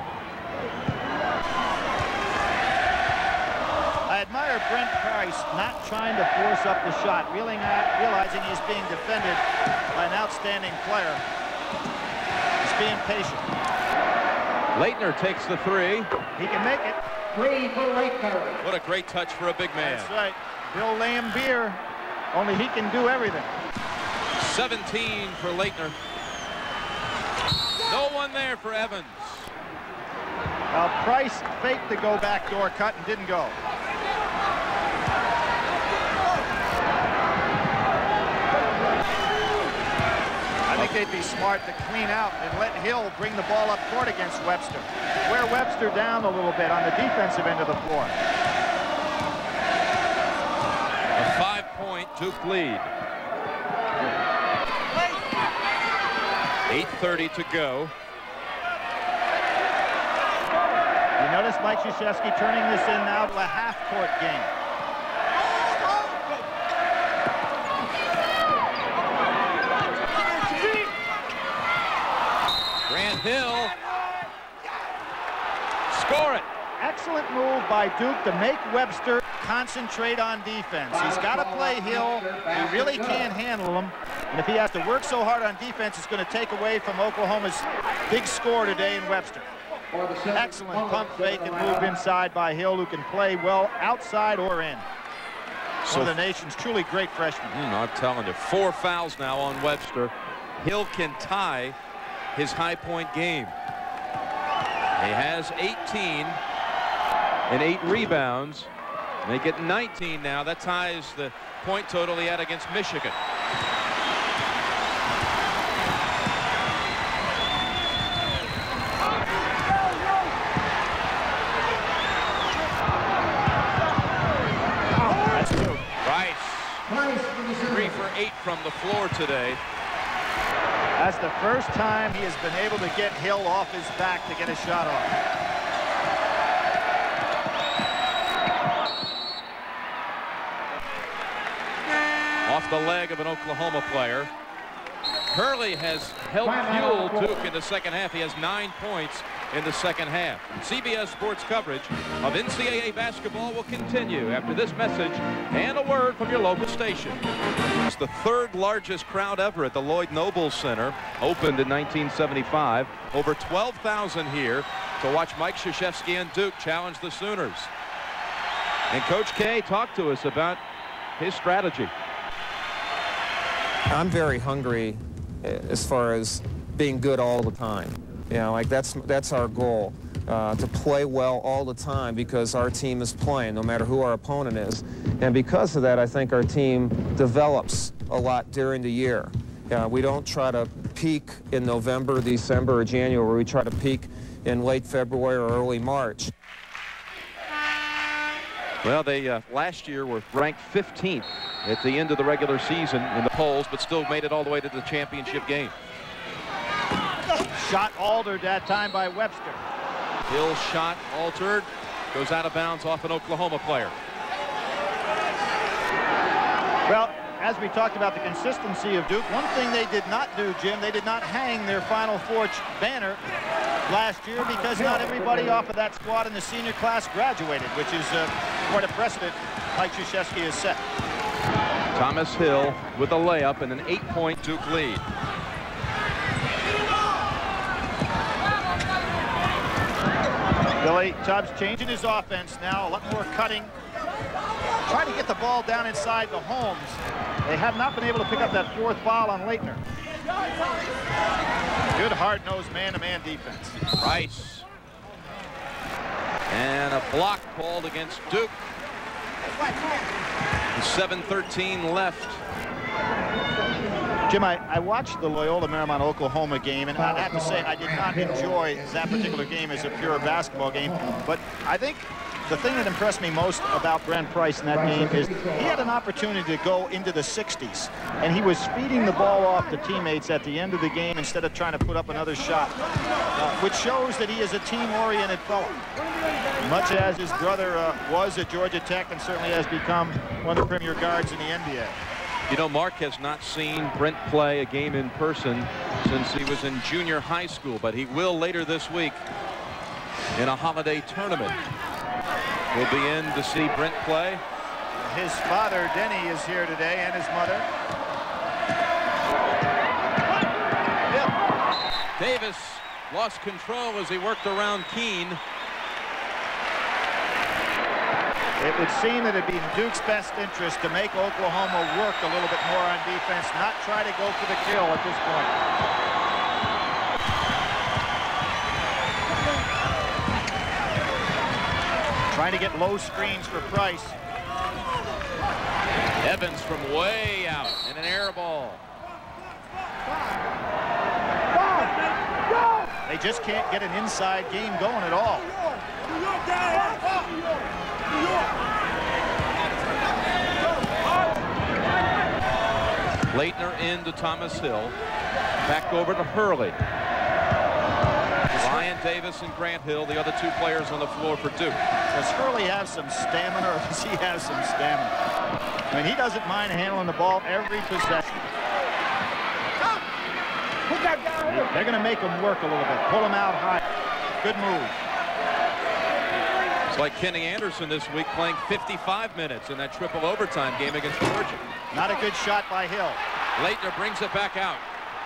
I admire Brent Price not trying to force up the shot, realizing, realizing he's being defended by an outstanding player. He's being patient. Laettner takes the three. He can make it. Three for Laettner. What a great touch for a big man. That's right. Bill Lambier, only he can do everything. seventeen for Laettner. No one there for Evans. Well, Price faked the go backdoor cut and didn't go. I think they'd be smart to clean out and let Hill bring the ball up court against Webster. Wear Webster down a little bit on the defensive end of the floor. A five-point Duke lead. eight thirty to go. You notice Mike Krzyzewski turning this in now to a half-court game. Grant Hill. Score it. Excellent move by Duke to make Webster concentrate on defense. He's got to play Hill. He really can't handle him. And if he has to work so hard on defense, it's going to take away from Oklahoma's big score today in Webster. Excellent pump fake and move inside by Hill, who can play well outside or in. So, one of the nation's truly great freshmen. Mm, I'm telling you, four fouls now on Webster. Hill can tie his high point game. He has eighteen and eight rebounds. They get nineteen now. That ties the point total he had against Michigan. That's two. Price. Three for eight from the floor today. That's the first time he has been able to get Hill off his back to get a shot off. Off the leg of an Oklahoma player. Hurley has helped fuel Duke in the second half. He has nine points in the second half. C B S Sports coverage of N C double A basketball will continue after this message and a word from your local station. It's the third largest crowd ever at the Lloyd Noble Center. Opened in nineteen seventy-five. Over twelve thousand here to watch Mike Krzyzewski and Duke challenge the Sooners. And Coach K talked to us about his strategy. I'm very hungry as far as being good all the time. You know, like that's, that's our goal, uh, to play well all the time because our team is playing, no matter who our opponent is. And because of that, I think our team develops a lot during the year. Uh, we don't try to peak in November, December, or January. We try to peak in late February or early March. Well, they uh, last year were ranked fifteenth at the end of the regular season in the polls, but still made it all the way to the championship game. Shot altered that time by Webster. Hill shot altered, goes out of bounds off an Oklahoma player. Well, as we talked about the consistency of Duke, one thing they did not do, Jim, they did not hang their Final Four banner last year because not everybody off of that squad in the senior class graduated, which is uh, quite a precedent Mike Krzyzewski has set. Thomas Hill with a layup and an eight-point Duke lead. Billy Tubbs changing his offense now, a lot more cutting. Trying to get the ball down inside the Holmes. They have not been able to pick up that fourth foul on Laettner. Good hard-nosed man-to-man defense. Price. And a block called against Duke. seven thirteen left. Jim, I, I watched the Loyola Marymount Oklahoma game, and I have to say I did not enjoy that particular game as a pure basketball game. But I think the thing that impressed me most about Brent Price in that game is he had an opportunity to go into the sixties, and he was feeding the ball off to teammates at the end of the game instead of trying to put up another shot, uh, which shows that he is a team-oriented fellow. Much as his brother uh, was at Georgia Tech and certainly has become one of the premier guards in the N B A. You know, Mark has not seen Brent play a game in person since he was in junior high school, but he will later this week in a holiday tournament. We'll be in to see Brent play. His father, Denny, is here today, and his mother. Yep. Davis lost control as he worked around Keene. It would seem that it'd be in Duke's best interest to make Oklahoma work a little bit more on defense, not try to go for the kill at this point. Trying to get low screens for Price. Evans from way out and an air ball. They just can't get an inside game going at all. Laettner into Thomas Hill. Back over to Hurley. Ryan Davis and Grant Hill, the other two players on the floor for Duke. Does Hurley have some stamina, or does he have some stamina? I mean, he doesn't mind handling the ball every possession. They're going to make him work a little bit, pull him out high. Good move. It's like Kenny Anderson this week playing fifty-five minutes in that triple overtime game against Georgia. Not a good shot by Hill. Laettner brings it back out.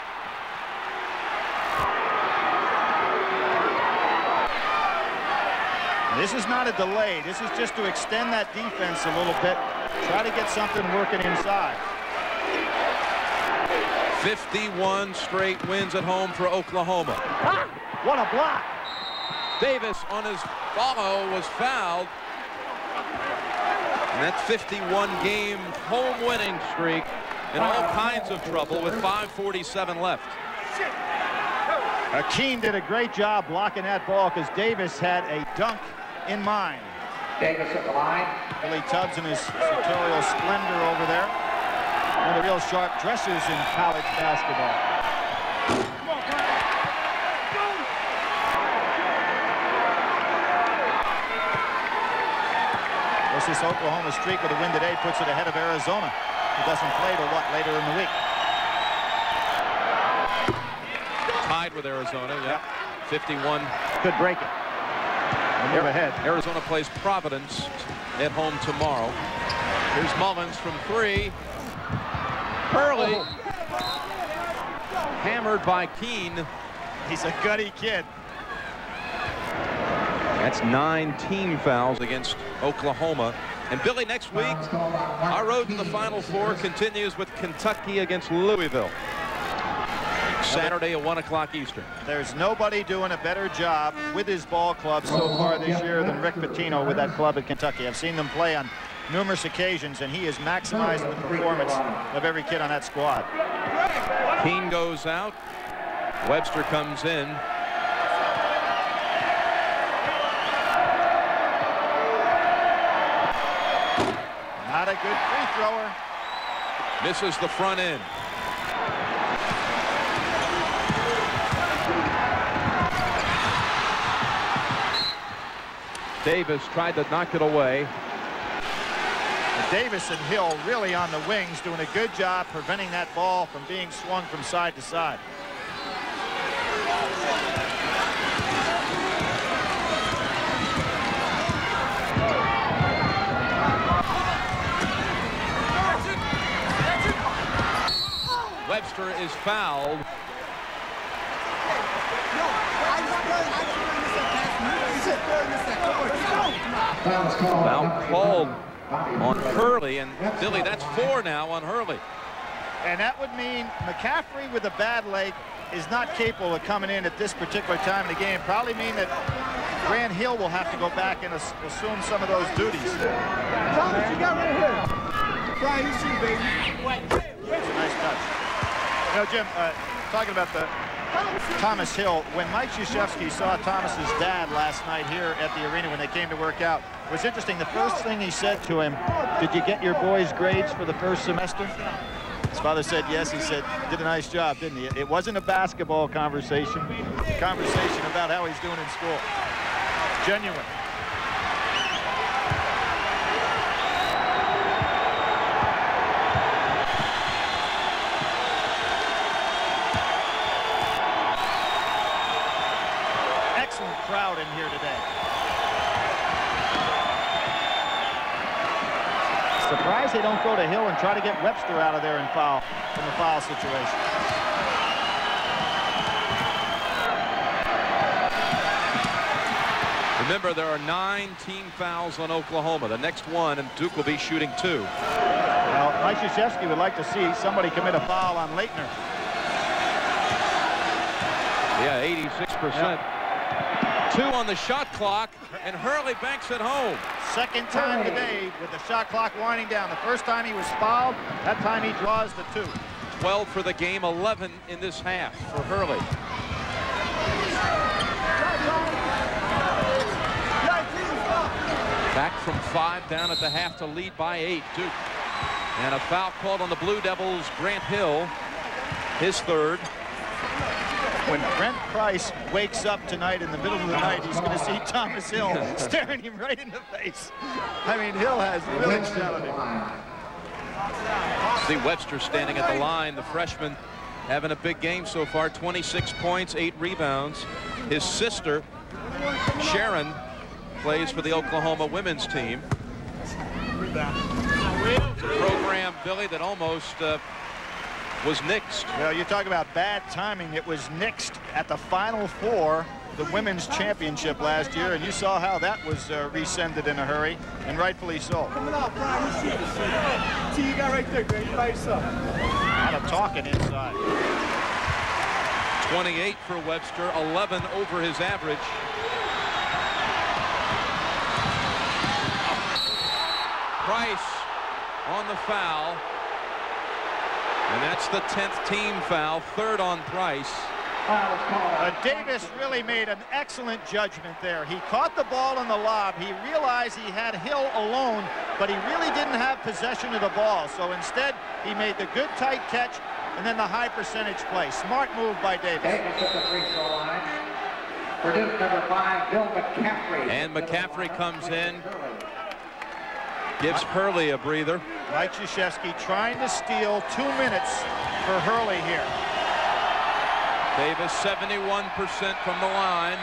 This is not a delay. This is just to extend that defense a little bit. Try to get something working inside. fifty-one straight wins at home for Oklahoma. Ah, what a block. Davis on his follow was fouled. And that fifty-one game home winning streak in all kinds of trouble with five forty-seven left. Keene did a great job blocking that ball because Davis had a dunk in mind. Davis at the line. Billy Tubbs in his sartorial splendor over there. One of the real sharp dressers in college basketball. This Oklahoma streak with a win today puts it ahead of Arizona, who doesn't play till what, later in the week. Tied with Arizona, yeah. fifty-one. Could break it. Move ahead. Arizona plays Providence at home tomorrow. Here's Mullins from three. Hurley. Oh. Hammered by Keene. He's a gutty kid. That's nine team fouls against Oklahoma. And Billy, next week, our road to the Final Four continues with Kentucky against Louisville. Saturday at one o'clock Eastern. There's nobody doing a better job with his ball club so far this year than Rick Pitino with that club at Kentucky. I've seen them play on numerous occasions, and he has maximized the performance of every kid on that squad. Keene goes out. Webster comes in. Not a good free thrower. Misses the front end. Davis tried to knock it away. Davis and Hill really on the wings, doing a good job preventing that ball from being swung from side to side. Webster is fouled. Foul called on Hurley, and Billy, that's four now on Hurley. And that would mean McCaffrey with a bad leg is not capable of coming in at this particular time in the game. Probably mean that Grant Hill will have to go back and as assume some of those duties. Thomas, you got right here. Brian, you see, baby. That's a nice touch. You know, Jim, uh, talking about the Thomas Hill, when Mike Krzyzewski saw Thomas's dad last night here at the arena when they came to work out, it was interesting. The first thing he said to him, "Did you get your boys' grades for the first semester?" His father said yes. He said, "Did a nice job, didn't he?" It wasn't a basketball conversation, a conversation about how he's doing in school. It's genuine. Excellent crowd in here today. Surprised they don't go to Hill and try to get Webster out of there and foul from the foul situation. Remember, there are nine team fouls on Oklahoma. The next one, and Duke will be shooting two. Well, Mike Krzyzewski would like to see somebody commit a foul on Laettner. Yeah, eighty-six percent. Yeah. Two on the shot clock, and Hurley banks it home. Second time today with the shot clock winding down. The first time he was fouled, that time he draws the two. twelve for the game, eleven in this half for Hurley. Back from five, down at the half to lead by eight, Duke. And a foul called on the Blue Devils, Grant Hill, his third. When Brent Price wakes up tonight in the middle of the night, he's going to see Thomas Hill staring him right in the face. I mean, Hill has really shot him. See Webster standing at the line, the freshman having a big game so far, twenty-six points, eight rebounds. His sister, Sharon, plays for the Oklahoma women's team. It's a program, Billy, that almost uh, was nixed. Well, you talk about bad timing. It was nixed at the Final Four, the women's championship last year, and you saw how that was uh, rescinded in a hurry, and rightfully so. Coming off, Brian, you see it. See, you got right there, Grant. You by yourself. A lot of talking inside. twenty-eight for Webster, eleven over his average. Price on the foul. And that's the tenth team foul, third on Price. Uh, Davis really made an excellent judgment there. He caught the ball in the lob. He realized he had Hill alone, but he really didn't have possession of the ball. So instead, he made the good tight catch and then the high percentage play. Smart move by Davis. Davis at the free throw line. For Duke, number five, Bill McCaffrey. And McCaffrey comes in. Gives Hurley a breather. Mike Krzyzewski trying to steal two minutes for Hurley here. Davis seventy-one percent from the line.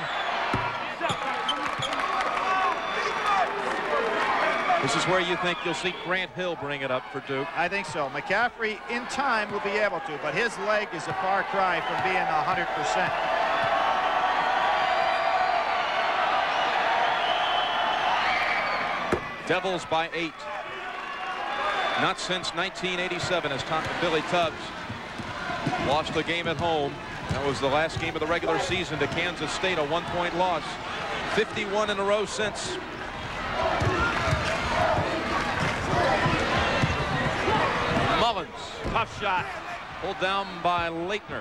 This is where you think you'll see Grant Hill bring it up for Duke. I think so. McCaffrey in time will be able to, but his leg is a far cry from being one hundred percent. Devils by eight. Not since nineteen eighty-seven as Tom Billy Tubbs lost a game at home. That was the last game of the regular season to Kansas State, a one-point loss. fifty-one in a row since. Mullins, tough shot, pulled down by Laettner.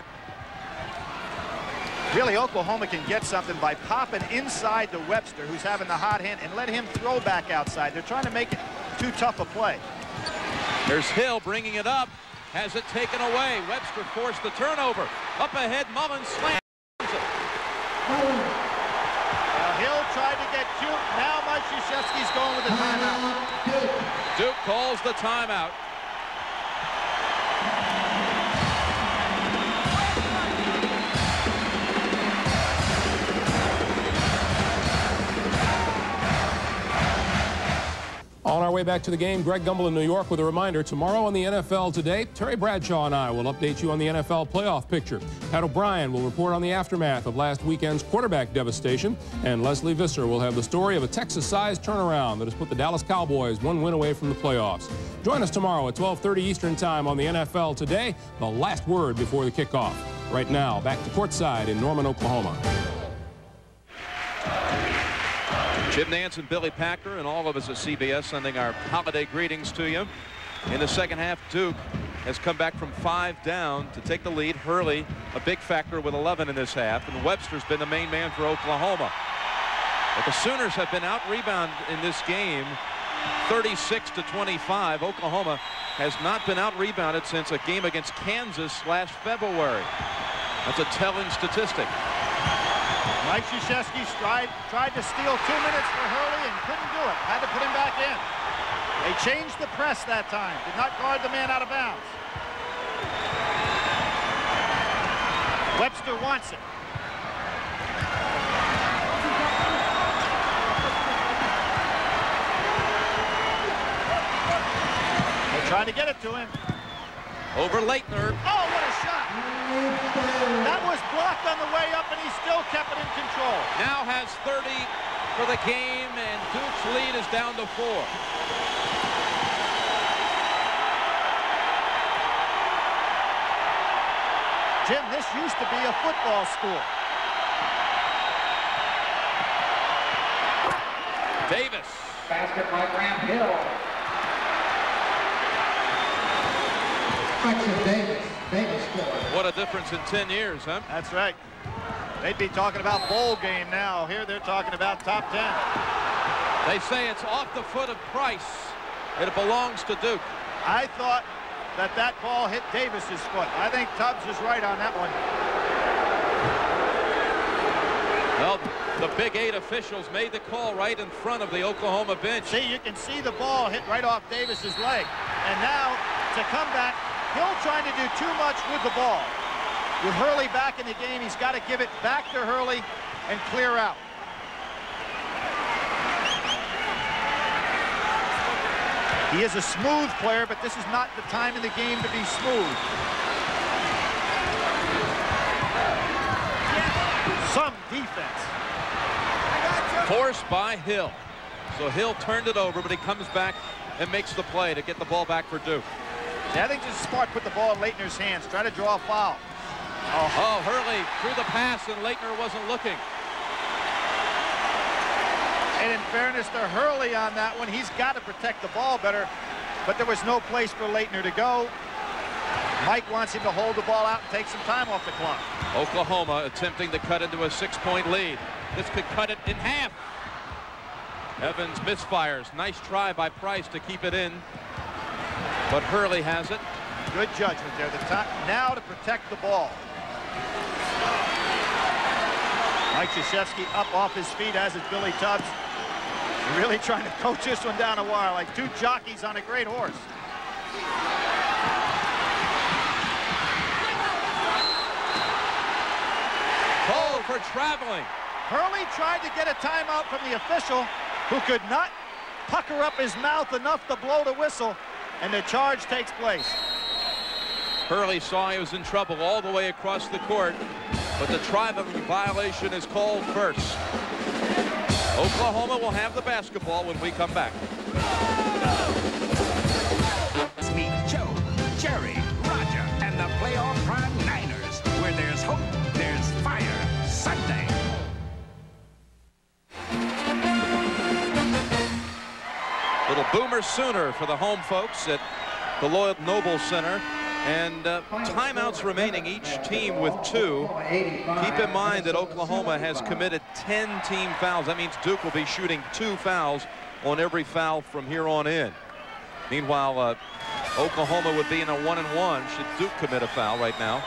Really, Oklahoma can get something by popping inside to Webster, who's having the hot hand, and let him throw back outside. They're trying to make it too tough a play. There's Hill bringing it up, has it taken away. Webster forced the turnover. Up ahead, Mullins slams it. Well, Hill tried to get cute. Now Mike Krzyzewski's going with the timeout. Duke calls the timeout. On our way back to the game, Greg Gumbel in New York with a reminder. Tomorrow on the N F L Today, Terry Bradshaw and I will update you on the N F L playoff picture. Pat O'Brien will report on the aftermath of last weekend's quarterback devastation. And Leslie Visser will have the story of a Texas-sized turnaround that has put the Dallas Cowboys one win away from the playoffs. Join us tomorrow at twelve thirty Eastern Time on the N F L Today, the last word before the kickoff. Right now, back to courtside in Norman, Oklahoma. Jim Nance and Billy Packer and all of us at C B S sending our holiday greetings to you. In the second half, Duke has come back from five down to take the lead. Hurley, a big factor with eleven in this half, and Webster's been the main man for Oklahoma. But the Sooners have been out-rebounded in this game, thirty-six to twenty-five. Oklahoma has not been out-rebounded since a game against Kansas last February. That's a telling statistic. Mike Krzyzewski tried, tried to steal two minutes for Hurley and couldn't do it. Had to put him back in. They changed the press that time. Did not guard the man out of bounds. Webster wants it. They're trying to get it to him. Over Laettner. Oh, what a shot! That was blocked on the way up, and he still kept it in control. Now has thirty for the game, and Duke's lead is down to four. Jim, this used to be a football school. Davis. Basket by Grant Hill. Davis. Davis scored. What a difference in ten years, huh? That's right. They'd be talking about bowl game now. Here they're talking about top ten. They say it's off the foot of Price. It belongs to Duke. I thought that that ball hit Davis's foot. I think Tubbs is right on that one. Well, the Big Eight officials made the call right in front of the Oklahoma bench. See, you can see the ball hit right off Davis's leg. And now, to come back, Hill trying to do too much with the ball. With Hurley back in the game, he's got to give it back to Hurley and clear out. He is a smooth player, but this is not the time in the game to be smooth. Some defense. Forced by Hill. So Hill turned it over, but he comes back and makes the play to get the ball back for Duke. Yeah, I think this is smart. Put the ball in Laettner's hands. Try to draw a foul. Oh, oh Hurley threw the pass, and Laettner wasn't looking. And in fairness to Hurley on that one, he's got to protect the ball better. But there was no place for Laettner to go. Mike wants him to hold the ball out and take some time off the clock. Oklahoma attempting to cut into a six-point lead. This could cut it in half. Evans misfires. Nice try by Price to keep it in. But Hurley has it. Good judgment there. The time now to protect the ball. Mike Krzyzewski up off his feet, as is Billy Tubbs. Really trying to coach this one down a wire like two jockeys on a great horse. Call for traveling. Hurley tried to get a timeout from the official, who could not pucker up his mouth enough to blow the whistle, and the charge takes place. Hurley saw he was in trouble all the way across the court, but the traveling violation is called first. Oklahoma will have the basketball when we come back. Meet Joe, Jerry, Roger, and the playoff prime Niners. Where there's hope, there's fire. Sunday. Little Boomer Sooner for the home folks at the Lloyd Noble Center. And uh, timeouts remaining, each team with two. Keep in mind that Oklahoma has committed ten team fouls. That means Duke will be shooting two fouls on every foul from here on in. Meanwhile, uh, Oklahoma would be in a one and one should Duke commit a foul right now.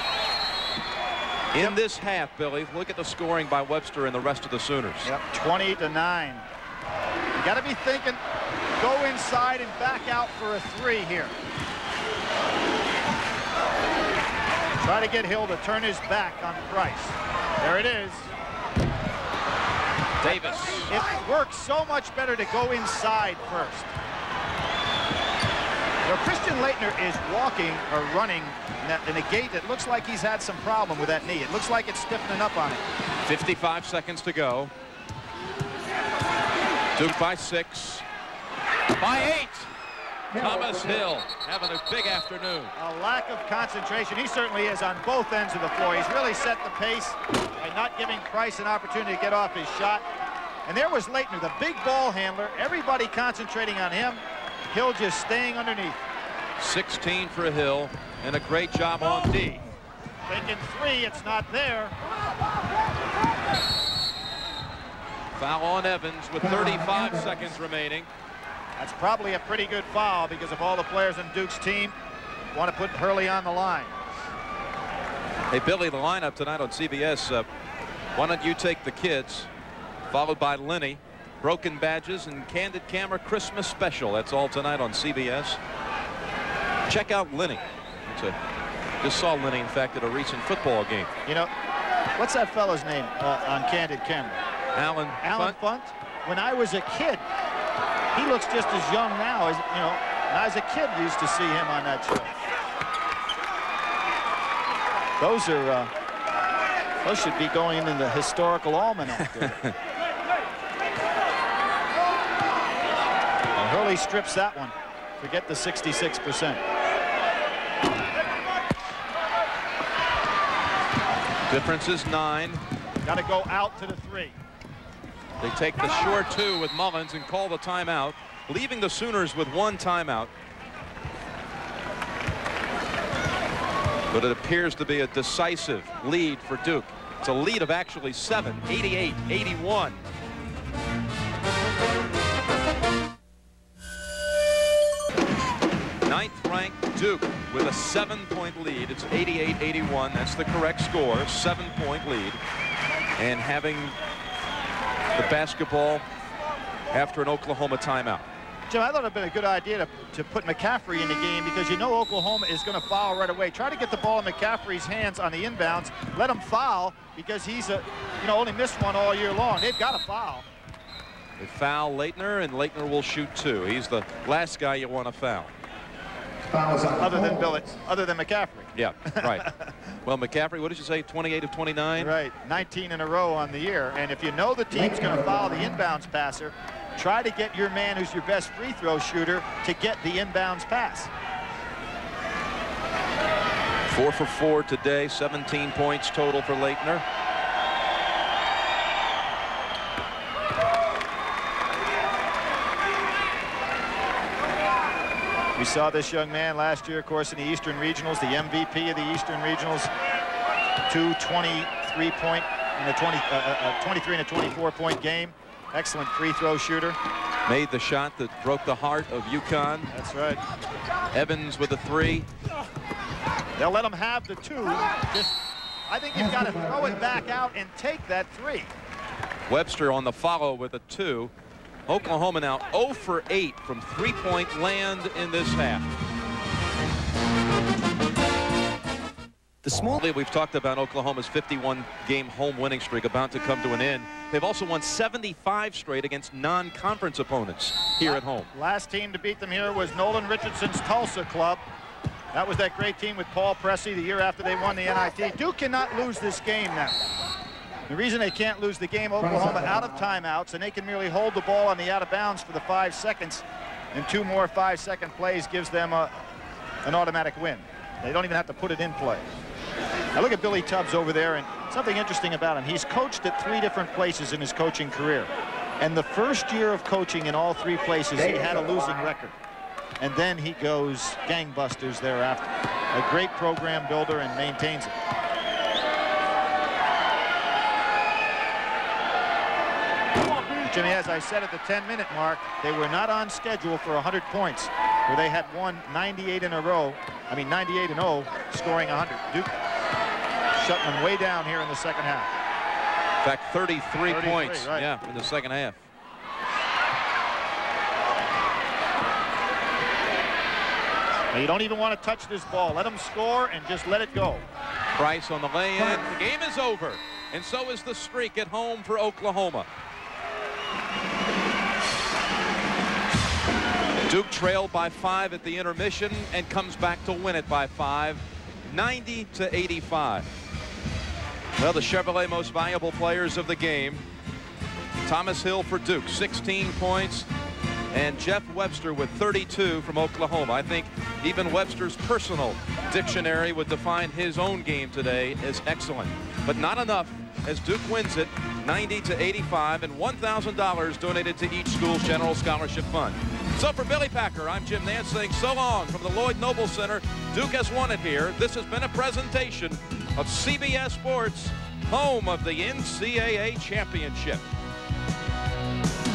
In this half, Billy, look at the scoring by Webster and the rest of the Sooners. Yep, twenty to nine. You got to be thinking, go inside and back out for a three here. Try to get Hill to turn his back on Price. There it is. Davis. It works so much better to go inside first. You know, Christian Laettner is walking or running in, that, in a gait that looks like he's had some problem with that knee. It looks like it's stiffening up on him. fifty-five seconds to go. Duke by six. By eight. Thomas Hill having a big afternoon. A lack of concentration. He certainly is on both ends of the floor. He's really set the pace by not giving Price an opportunity to get off his shot. And there was Laettner, the big ball handler. Everybody concentrating on him. Hill just staying underneath. sixteen for Hill, and a great job on D. Thinking three, it's not there. Foul on Evans with thirty-five seconds remaining. That's probably a pretty good foul because of all the players on Duke's team want to put Hurley on the line. Hey, Billy, the lineup tonight on C B S. Uh, why don't you take the kids, followed by Lenny, Broken Badges, and Candid Camera Christmas Special. That's all tonight on C B S. Check out Lenny. A, just saw Lenny, in fact, at a recent football game. You know, what's that fellow's name uh, on Candid Camera? Alan Alan Funt. When I was a kid, he looks just as young now as, you know, when I was a kid used to see him on that show. Those are, uh, those should be going in the historical almanac. And Hurley strips that one. Forget the sixty-six percent. Difference is nine. Got to go out to the three. They take the short two with Mullins and call the timeout, leaving the Sooners with one timeout. But it appears to be a decisive lead for Duke. It's a lead of actually seven, eighty-eight eighty-one. Ninth-ranked Duke with a seven-point lead. It's eighty-eight eighty-one. That's the correct score. Seven-point lead. And having the basketball after an Oklahoma timeout. Jim, I thought it would have been a good idea to, to put McCaffrey in the game because you know Oklahoma is going to foul right away. Try to get the ball in McCaffrey's hands on the inbounds. Let him foul because he's a, you know, only missed one all year long. They've got to foul. They foul Laettner, and Laettner will shoot two. He's the last guy you want to foul. Other than Billet, other than McCaffrey. Yeah, right. Well, McCaffrey, what did you say, twenty-eight of twenty-nine? Right, nineteen in a row on the year. And if you know the team's going to foul the inbounds passer, try to get your man who's your best free throw shooter to get the inbounds pass. Four for four today, seventeen points total for Laettner. We saw this young man last year, of course, in the Eastern Regionals, the M V P of the Eastern Regionals. Two twenty-three point in a twenty, uh, a twenty-three and a twenty-four point game. Excellent free throw shooter. Made the shot that broke the heart of UConn. That's right. Evans with a three. They'll let him have the two. Just, I think you've got to throw it back out and take that three. Webster on the follow with a two. Oklahoma now zero for eight from three-point land in this half. The small lead, we've talked about Oklahoma's fifty-one game home winning streak about to come to an end. They've also won seventy-five straight against non-conference opponents here at home. Last team to beat them here was Nolan Richardson's Tulsa club. That was that great team with Paul Pressey the year after they won the N I T. Duke cannot lose this game now. The reason they can't lose the game, Oklahoma out of timeouts, and they can merely hold the ball on the out of bounds for the five seconds, and two more five-second plays gives them a, an automatic win. They don't even have to put it in play. Now look at Billy Tubbs over there, and something interesting about him. He's coached at three different places in his coaching career. And the first year of coaching in all three places, he had a losing record. And then he goes gangbusters thereafter. A great program builder and maintains it. Jimmy, as I said at the ten minute mark, they were not on schedule for one hundred points, where they had won ninety-eight in a row. I mean, ninety-eight and oh, scoring one hundred. Duke shutting them way down here in the second half. In fact, thirty-three, thirty-three points, right. yeah, in the second half. Now, you don't even want to touch this ball. Let them score and just let it go. Price on the lay-in. The game is over, and so is the streak at home for Oklahoma. Duke trailed by five at the intermission and comes back to win it by five, ninety to eighty-five. Well, the Chevrolet most valuable players of the game. Thomas Hill for Duke, sixteen points, and Jeff Webster with thirty-two from Oklahoma. I think even Webster's personal dictionary would define his own game today as excellent, but not enough as Duke wins it ninety to eighty-five, and one thousand dollars donated to each school's general scholarship fund. So for Billy Packer, I'm Jim Nance saying so long from the Lloyd Noble Center. Duke has won it here. This has been a presentation of C B S Sports, home of the N C double A championship.